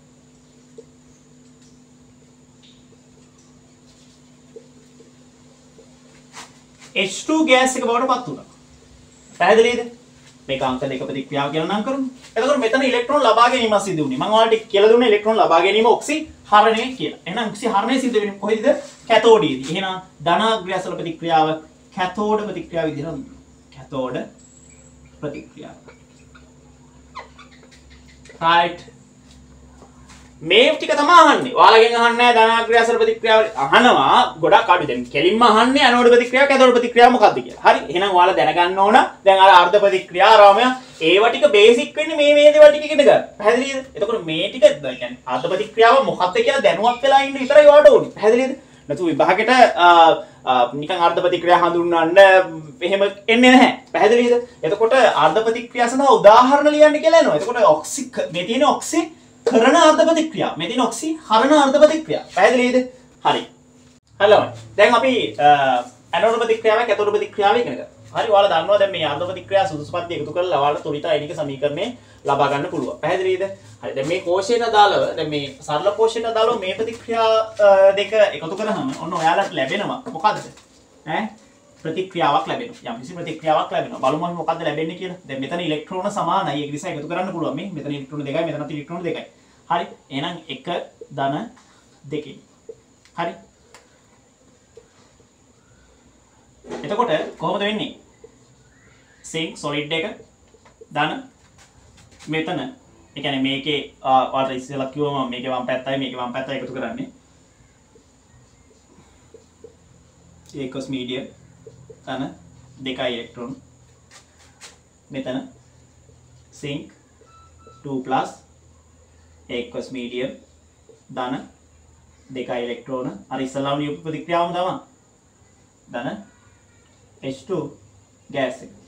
H2 ගෑස් එක බවට පත් වුණා. පැහැදිලිද? මේක අංක දෙක ප්‍රතික්‍රියාව කියලා නම් කරමු. එතකොට මෙතන ඉලෙක්ට්‍රෝන ලබා ගැනීම සිද්ධ වුණේ. මම ඔයාලට කියලා දුන්නේ ඉලෙක්ට්‍රෝන ලබා ගැනීම ඔක්සිහරණය කියලා. එහෙනම් ඔක්සිහරණය සිද්ධ වෙන්නේ කොහෙද? කැතෝඩයේදී. එහෙනම් ධනාග්‍රය අසල ප්‍රතික්‍රියාව කැතෝඩ ප්‍රතික්‍රියාව විදිහට හඳුන්වනවා. කැතෝඩ ප්‍රතික්‍රියාව. right. මේ ටික තමයි අහන්නේ. ඔයාලගෙන් අහන්නේ ධනාග්‍රය අසල ප්‍රතික්‍රියාව අහනවා ගොඩක් අඩු. දැන් කෙලින්ම අහන්නේ ඇනෝඩ ප්‍රතික්‍රියාව කැතෝඩ ප්‍රතික්‍රියාව මොකක්ද කියලා. හරි. එහෙනම් ඔයාලා දැනගන්න ඕන දැන් අර අර්ධ ප්‍රතික්‍රියා ආරාමය ඒවා ටික බේසික් වෙන්නේ මේ දේවල් ටික ඉගෙන ගන්න. පැහැදිලිද? එතකොට මේ ටික කියන්නේ ආර්ධ ප්‍රතික්‍රියාව මොකක්ද කියලා දැනුවත් වෙලා ඉන්න විතරයි ඔයාලට ඕනේ. පැහැදිලිද? නැතු විභාගෙට නිකන් ආර්ධ ප්‍රතික්‍රියා හඳුන්වන්න එහෙම එන්නේ නැහැ. පැහැදිලිද? එතකොට ආර්ධ ප්‍රතික්‍රියා සඳහා උදාහරණ ලියන්න කියලා එනවා. එතකොට ඔක්සි මේ තියෙන ඔක්සි කරන ආර්ධ ප්‍රතික්‍රියා. මේ තියෙන ඔක්සි හරන ආර්ධ ප්‍රතික්‍රියා. පැහැදිලිද? හරි. හලෝ. දැන් අපි ඇනෝඩ් ප්‍රතික්‍රියාවයි කැතෝඩ් ප්‍රතික්‍රියාවයි ඉගෙන ගමු. හරි ඔයාලා දන්නවා දැන් මේ ආර්ධ ප්‍රතික්‍රියා සුදුසු පද්ධතිය එකතු කරලා ඔයාලා ත්වරිත අයනික සමීකරණය ලබා ගන්න පුළුවන්. පැහැදිලිද? හරි. දැන් මේ කෝෂයට අදාළව දැන් මේ සරල කෝෂයට අදාළව මේ ප්‍රතික්‍රියා දෙක එකතු කරාම ඔන්න ඔයාලට ලැබෙනවා මොකද්ද? ප්‍රතික්‍රියාවක් ලැබෙනවා. යම් කිසි ප්‍රතික්‍රියාවක් ලැබෙනවා. බලමු අපි මොකද්ද ලැබෙන්නේ කියලා. දැන් මෙතන ඉලෙක්ට්‍රෝන සමානයි. ඒක නිසා එකතු කරන්න පුළුවන් මේ. මෙතන ඉලෙක්ට්‍රෝන දෙකයි මෙතනත් ඉලෙක්ට්‍රෝන දෙකයි. හරි. එහෙනම් 1 ධන 2. හරි. එතකොට කොහොමද වෙන්නේ? සිංක් සොලිඩ් එක ධන මෙතන ඒ කියන්නේ මේකේ ඔයාලට ඉස්සෙල්ලා කිව්වම මේකේ වම් පැත්තයි මේකේ වම් පැත්තයි එකතු කරන්නේ. ඒකස් මීඩියම් ධන 2 ඉලෙක්ට්‍රෝන මෙතන සිංක් 2+ ඒකස් මීඩියම් ධන 2 ඉලෙක්ට්‍රෝන අර ඉස්සෙල්ලාම ලියපු ප්‍රතික්‍රියාවම තමයි. ධන H2 gas එක.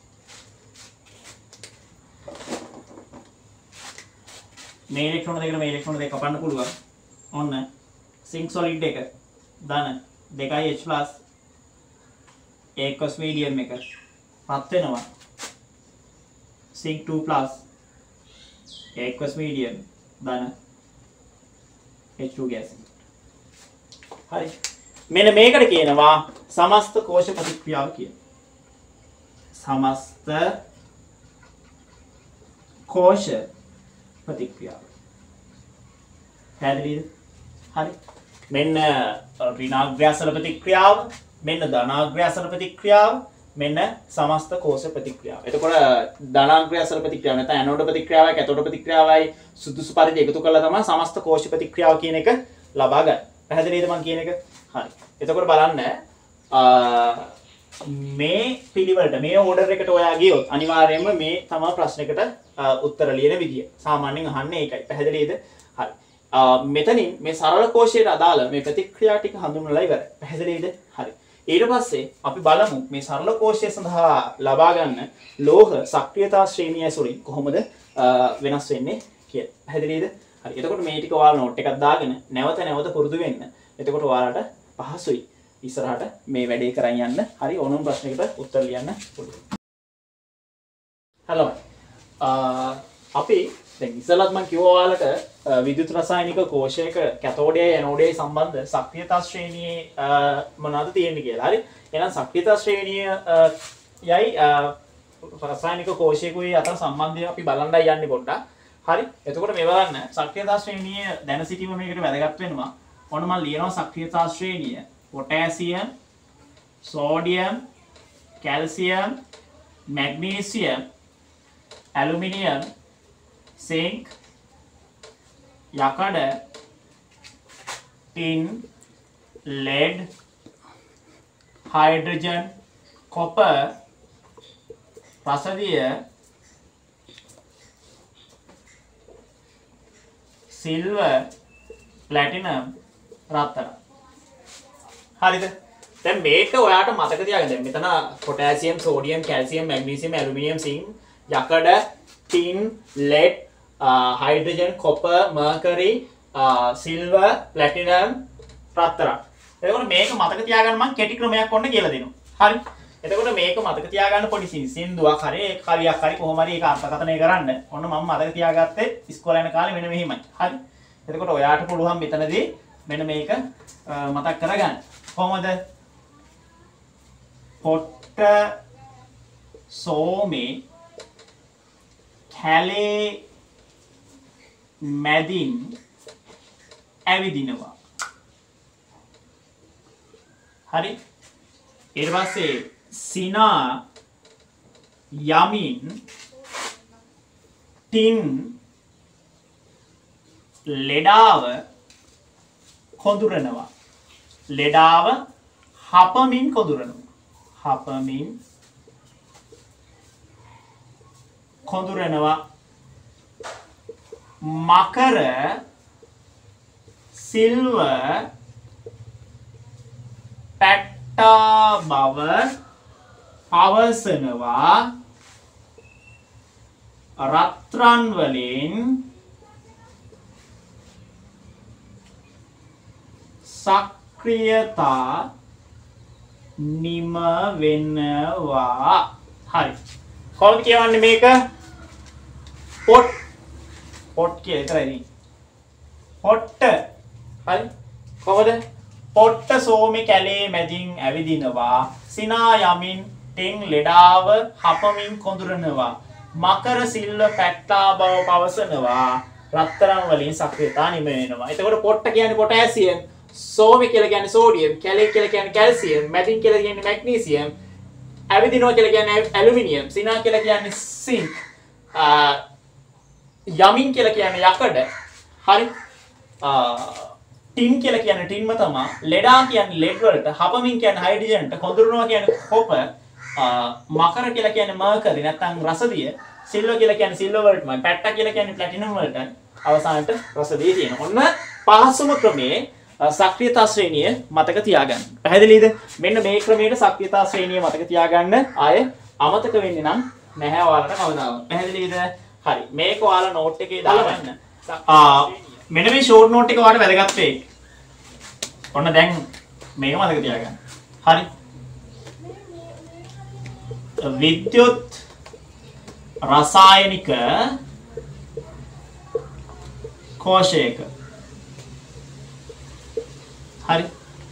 මේ ඉලෙක්ට්‍රෝන දෙකට මේ ඉලෙක්ට්‍රෝන දෙක කපන්න පුළුවන්. ඔන්න සිංක් සොලිඩ් එක ධන 2H+ ඒකස් මීඩියම් එක පත් වෙනවා. සිංක් 2+ ඒකස් මීඩියම් ධන H2 gas. හරි. මෙන්න මේකට කියනවා සමස්ත කෝෂ ප්‍රතික්‍රියාව කියලා. සමස්ත කෝෂ ප්‍රතික්‍රියාව. පැහැදිලිද? හරි. මෙන්න ඍණාග්‍රාසල ප්‍රතික්‍රියාව, මෙන්න ධනාග්‍රාසල ප්‍රතික්‍රියාව, මෙන්න සමස්ත කෝෂ ප්‍රතික්‍රියාව. එතකොට ධනාග්‍රාසල ප්‍රතික්‍රියාව නැත්නම් ඇනෝඩ් ප්‍රතික්‍රියාවයි කැතෝඩ් ප්‍රතික්‍රියාවයි සුදුසු පරිදි එකතු කරලා තමයි සමස්ත කෝෂ ප්‍රතික්‍රියාව කියන එක ලබා ගන්න. පැහැදිලිද මම කියන එක? හරි. එතකොට බලන්න මේ පිළිවෙලට මේ ඕඩර් එකට ඔයා ගියොත් අනිවාර්යයෙන්ම මේ තමයි ප්‍රශ්නෙකට උත්තර ලියන විදිය. සාමාන්‍යයෙන් අහන්නේ ඒකයි. පැහැදිලිද? හරි. මෙතනින් මේ සරල කෝෂයට අදාළ මේ ප්‍රතික්‍රියා ටික හඳුන්වලා ඉවරයි. පැහැදිලිද? හරි. ඊට පස්සේ අපි බලමු මේ සරල කෝෂය සඳහා ලබා ගන්න ලෝහ සක්‍රියතා ශ්‍රේණිය ඇසුරින් කොහොමද වෙනස් වෙන්නේ කියලා. පැහැදිලිද? හරි. එතකොට මේ ටික ඔයාලා නෝට් එකක් දාගෙන නැවත නැවත පුරුදු වෙන්න. එතකොට ඔයාලට පහසුයි ඉස්සරහට මේ වැඩේ කරන් යන්න. හරි. ඕනම ප්‍රශ්නයකට උත්තර ලියන්න පුළුවන්. හලෝ. අපි දැන් ඉස්සෙල්ලත් මම කිව්වා ඔයාලට විද්‍යුත් රසායනික කෝෂයක කැතෝඩයයි ඇනෝඩයයි සම්බන්ධ සක්‍රියතා ශ්‍රේණියේ මොනවද තියෙන්නේ කියලා. හරි. එහෙනම් සක්‍රියතා ශ්‍රේණිය යයි රසායනික කෝෂයකුයි අතර සම්බන්ධය අපි බලන්නයි යන්නේ පොඩ්ඩක්. හරි. එතකොට මේ බලන්න සක්‍රියතා ශ්‍රේණිය දැන සිටීම මේකට වැදගත් වෙනවා. ඔන්න මම ලියනවා සක්‍රියතා ශ්‍රේණිය. Potassium, sodium, calcium, magnesium, aluminium, zinc, යකඩ, ටින්, ලෙඩ්, හයිඩ්‍රජන්, කොපර්, රසදිය, සිල්වර්, ප්ලැටිනම්, රත්තරන්. හරිද? දැන් මේක ඔයාට මතක තියාගන්න. දැන් මෙතන potassium, sodium, calcium, magnesium, aluminium, zinc, යකඩ, tin, lead, hydrogen, copper, mercury, silver, platinum, රත්තරන්. එතකොට මේක මතක තියාගන්න මම කෙටි ක්‍රමයක් ඔන්න කියලා දෙනවා. හරි. එතකොට මේක මතක තියාගන්න පොඩි සින්දුවක් හරි ඒ කවියක් හරි කොහොම හරි ඒක අර්ථකථනය කරන්න. ඔන්න මම මතක තියාගත්තේ ඉස්කෝලේ යන කාලේ මෙන්න මෙහිමයි. හරි. එතකොට ඔයාට පුළුවන් මෙතනදී මෙන්න මේක මතක් කරගන්න. කොහොමද? පොට්ට සෝමේ කැලේ මැදින් ඇවිදිනවා. හරි. ඊට පස්සේ සිනා යමින් ටින් ලෙඩාව කොඳුරනවා. ලෙඩාව හපමින් කොඳුරනවා. හපමින් කොඳුරනවා. මකර සිල්වර් පැට්ටා බව පවසනවා. රත්රන් වලින් සක්‍රියතා නිම වෙනවා. හරි. කොහොමද කියවන්නේ මේක? පොට් කියලා විතරයි. පොට්ට. හරි. කොහොමද? පොට්ට සෝමි කැලේ මැදින් ඇවිදිනවා. සිනා යමින් තෙන් ලෙඩාව හපමින් කොඳුරනවා. මකර සිල්ව පැට්ටා බව පවසනවා. රත්තරන් වලින් සක්‍රියතා නිම වෙනවා. එතකොට පොට්ට කියන්නේ පොටෑසියම්, සෝමි කියලා කියන්නේ සෝඩියම්, කැලේ කියලා කියන්නේ කැල්සියම්, මැදින් කියලා කියන්නේ මැග්නීසියම්, ඇවිදිනවා කියලා කියන්නේ ඇලුමිනියම්, සිනා කියලා කියන්නේ සින්ක්, යමින් කියලා කියන්නේ යකඩ. හරි. ටින් කියලා කියන්නේ ටින්ම තමයි. ලෙඩා කියන්නේ ලෙඩ් වලට, හපමින් කියන්නේ හයිඩ්‍රජන්ට, කොඳුරනවා කියන්නේ කොපර්, මකර කියලා කියන්නේ මර්කරි නැත්නම් රසදිය, සිල්වර් කියලා කියන්නේ සිල්වර් වලටමයි, පැට්ටා කියලා කියන්නේ ප්ලැටිනම් වලට, අවසානට රසදිය තියෙනවා. ඔන්න පහසුම ක්‍රමයේ සක්‍රියතා ශ්‍රේණිය මතක තියාගන්න. පැහැදිලිද? මෙන්න මේ ක්‍රමයට සක්‍රියතා ශ්‍රේණිය මතක තියාගන්න. ආය අමතක වෙන්නේ නම් නැහැ ඔයාලට කවදාවත්. පැහැදිලිද? හරි. මේක ඔයාලා නෝට් එකේ දාගන්න. මෙන්න මේ ෂෝට් නෝට් එක ඔයාලට වැදගත් වෙයි. ඔන්න දැන් මේක මතක තියාගන්න. හරි. විද්‍යුත් රසායනික කෝෂයක. හරි.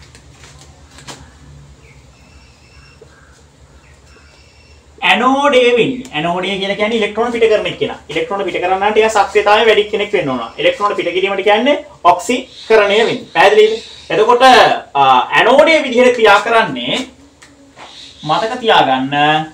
ඇනෝඩේ වෙන්නේ. ඇනෝඩේ කියලා කියන්නේ ඉලෙක්ට්‍රෝන පිට කරන කෙනා. ඉලෙක්ට්‍රෝන පිට කරන්නාට ටික සක්‍රියතාවය වැඩි කෙනෙක් වෙන්න ඕන. ඉලෙක්ට්‍රෝන පිට කිරීමට කියන්නේ ඔක්සිකරණය වෙන්නේ. පැහැදිලිද? එතකොට ඇනෝඩේ විදිහට ක්‍රියා කරන්නේ මතක තියාගන්න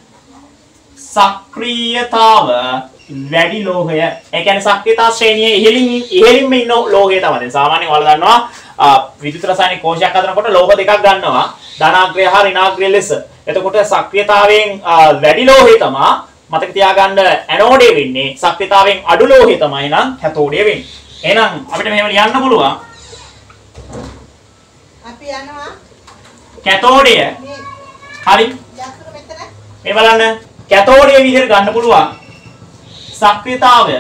සක්‍රියතාව වැඩි ලෝහය. ඒ කියන්නේ සක්‍රියතා ශ්‍රේණියේ ඉහළින්ම ඉන්න ලෝහය තමයි. දැන් සාමාන්‍යයෙන් ඔයාලා දන්නවා විද්‍යුත් රසායනික කෝෂයක් හදනකොට ලෝහ දෙකක් ගන්නවා. ධනාග්‍රය හා ඍණාග්‍රය ලෙස. එතකොට සක්‍රියතාවයෙන් වැඩි ලෝහය තමයි මතක තියාගන්න ඇනෝඩේ වෙන්නේ. සක්‍රියතාවයෙන් අඩු ලෝහය තමයි නම් කැතෝඩේ වෙන්නේ. එහෙනම් අපිට මෙහෙම ලියන්න පුළුවන්. අපි යනවා කැතෝඩය. හරි. මේ බලන්න කැතෝඩය විදිහට ගන්න පුළුවන්. සක්‍රියතාවය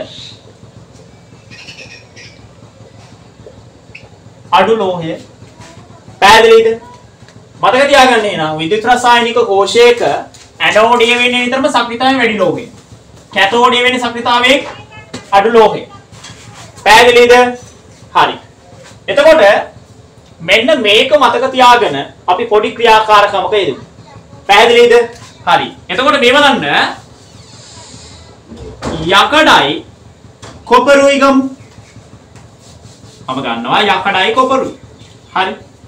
අඩු ලෝහය. පැහැදිලිද? මතක තියාගන්න එනවා විද්‍යුත් රසායනික කෝෂයක ඇනෝඩය වෙන්නේ විතරම සක්‍රියතාවයෙන් වැඩි ලෝහය. කැතෝඩය වෙන්නේ සක්‍රියතාවයෙන් අඩු ලෝහය. පැහැදිලිද? හරි. එතකොට මෙන්න මේක මතක තියාගෙන අපි පොඩි ක්‍රියාකාරකමක යෙදමු. පැහැදිලිද? හරි. එතකොට මේ බලන්න යකඩයි කොපරුයි ගමු. අප ගන්නවා යකඩයි කොපරුයි. හරි.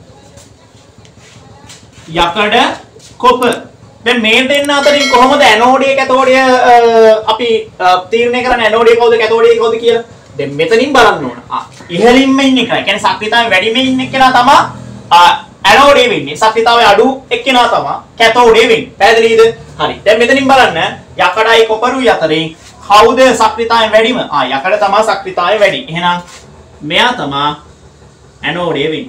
යකඩ කොපර්. දැන් මේ දෙන්න අතරින් කොහොමද ඇනෝඩය කැතෝඩය අපි තීරණය කරන්නේ ඇනෝඩය කවුද කැතෝඩය කවුද කියලා? දැන් මෙතනින් බලන්න ඕන. ඉහළින්ම ඉන්න එක. ඒ කියන්නේ සක්‍රියතාවය වැඩිම ඉන්න කෙනා තමයි ඇනෝඩය වෙන්නේ. සක්‍රියතාවය අඩු එක්කෙනා තමයි කැතෝඩය වෙන්නේ. පැහැදිලිද? හරි. දැන් මෙතනින් බලන්න යකඩයි කොපරුයි අතරින් කවුද සක්‍රියතාවය වැඩිම? යකඩ තමයි සක්‍රියතාවය වැඩි. එහෙනම් මෙයා තමයි ඇනෝඩය වෙන්නේ.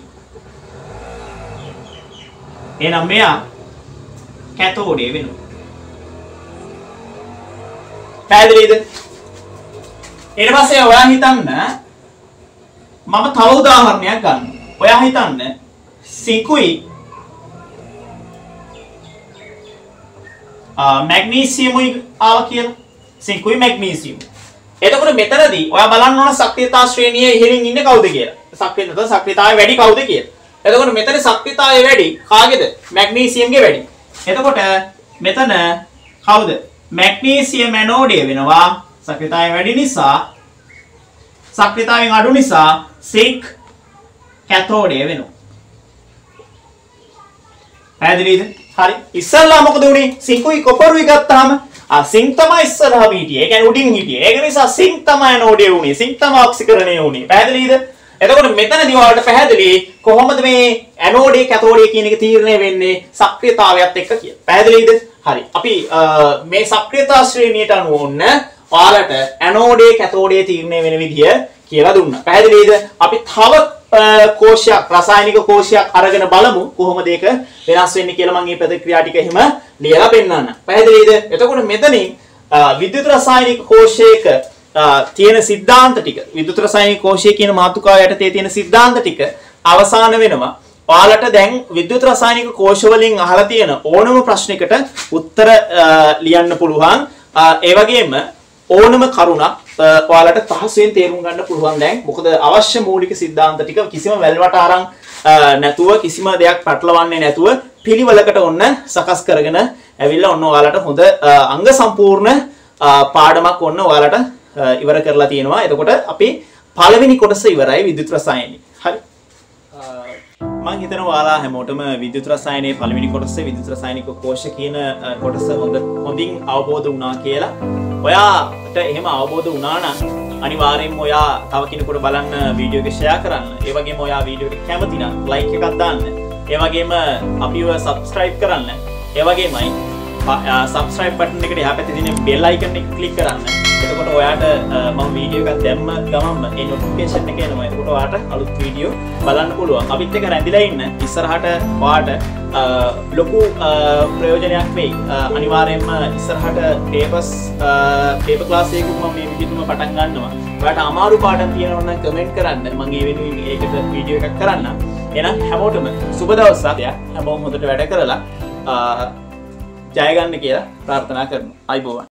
එහෙනම් මෙයා කැතෝඩය වෙනවා. පැහැදිලිද? ඊට පස්සේ ඔයා හිතන්න මම තව උදාහරණයක් ගන්නවා. ඔයා හිතන්න සිකුයි මැග්නීසියමුයි ආවා කියලා. සිකුයි මැග්නීසියම්. එතකොට මෙතනදී ඔයා බලන්න ඕන සක්‍රියතා ශ්‍රේණියේ ඉහළින් ඉන්නේ කවුද කියලා. සක්‍රියතාවය වැඩි කවුද කියලා. එතකොට මෙතන සක්‍රියතාවය වැඩි කාගේද? මැග්නීසියම්ගේ වැඩි. එතකොට මෙතන කවුද? මැග්නීසියම් ඇනෝඩය වෙනවා. සක්‍රියතාවය වැඩි නිසා සක්‍රියතාවයෙන් අඩු නිසා සින්ක් කැතෝඩය වෙනවා. පැහැදිලිද? හරි. ඉස්සල්ලා මොකද උනේ? සින්කුයි කොපරුයි ගත්තාම සින්ක් තමයි ඉස්සරහම හිටියේ. ඒ කියන්නේ උඩින් හිටියේ. ඒක නිසා සින්ක් තමයි ඇනෝඩය උනේ. සින්ක් තමයි ඔක්සිකරණය උනේ. පැහැදිලිද? එතකොට මෙතනදී ඔයාලට පැහැදිලි කොහොමද මේ ඇනෝඩය කැතෝඩය කියන එක තීරණය වෙන්නේ සක්‍රියතාවයත් එක්ක කියලා. පැහැදිලිද? හරි. අපි මේ සක්‍රියතා ශ්‍රේණියට අනුව ඔන්න ඔයාලට ඇනෝඩේ කැතෝඩේ තීරණය වෙන විදිය කියලා දුන්නා. පැහැදිලිද? අපි තව කෝෂයක් රසායනික කෝෂයක් අරගෙන බලමු කොහොමද ඒක වෙනස් වෙන්නේ කියලා මම මේ ප්‍රතික්‍රියා ටික එහෙම ලියලා පෙන්නන්න. පැහැදිලිද? එතකොට මෙතනින් විද්‍යුත් රසායනික කෝෂයක තියෙන સિદ્ધාන්ත ටික විද්‍යුත් රසායනික කෝෂය කියන මාතෘකාව යටතේ තියෙන સિદ્ધාන්ත ටික අවසාන වෙනවා. ඔයාලට දැන් විද්‍යුත් රසායනික කෝෂ වලින් අහලා තියෙන ඕනම ප්‍රශ්නයකට උත්තර ලියන්න පුළුවන්. ඒ වගේම ඕනම කරුණක් ඔයාලට පහසුවෙන් තේරුම් ගන්න පුළුවන් දැන්. මොකද අවශ්‍ය මූලික સિદ્ધාන්ත ටික කිසිම වැල්වට අරන් නැතුව කිසිම දෙයක් පැටලවන්නේ නැතුව පිළිවෙලකට ඔන්න සකස් කරගෙන ඇවිල්ලා ඔන්න ඔයාලට හොඳ අංග සම්පූර්ණ පාඩමක් ඔන්න ඔයාලට ඉවර කරලා තියෙනවා. එතකොට අපි පළවෙනි කොටස ඉවරයි විද්‍යුත් රසායනික. හරි. මම හිතනවා ඔයාලා හැමෝටම විද්‍යුත් රසායනයේ පළවෙනි කොටසේ විද්‍යුත් රසායනික කෝෂ කියන කොටස හොඳින් අවබෝධ වුණා කියලා. ඔයාට එහෙම අවබෝධ වුණා නම් අනිවාර්යෙන්ම ඔයා තව කෙනෙකුට බලන්න වීඩියෝ එක ෂෙයා කරන්න. ඒ වගේම ඔයා වීඩියෝ එක කැමති නම් ලයික් එකක් දාන්න. ඒ වගේම අපිව සබ්ස්ක්‍රයිබ් කරන්න. ඒ වගේමයි සබ්ස්ක්‍රයිබ් බටන් එකට එහා පැත්තේ තියෙන බෙල් අයිකන් එක ක්ලික් කරන්න. එතකොට ඔයාට මම වීඩියෝ එකක් දැම්ම ගමන්ම ඒ නොටිෆිකේෂන් එක එනවා. එතකොට ඔයාට අලුත් වීඩියෝ බලන්න පුළුවන්. අපිත් එක්ක රැඳිලා ඉන්න. ඉස්සරහට ඔයාට ලොකු ප්‍රයෝජනයක් වෙයි. අනිවාර්යයෙන්ම ඉස්සරහට පේපර් ක්ලාස් එකක මම මේ විදිහටම පටන් ගන්නවා. ඔයාට අමාරු පාඩම් තියෙනවා නම් කමෙන්ට් කරන්න. මම ඒ වෙනුවෙන් ඒකට වීඩියෝ එකක් කරන්නම්. එහෙනම් හැමෝටම සුබ දවසක්. හැමෝම හොඳට වැඩ කරලා ජය ගන්න කියලා ප්‍රාර්ථනා කරනවා. අයිබෝවන්.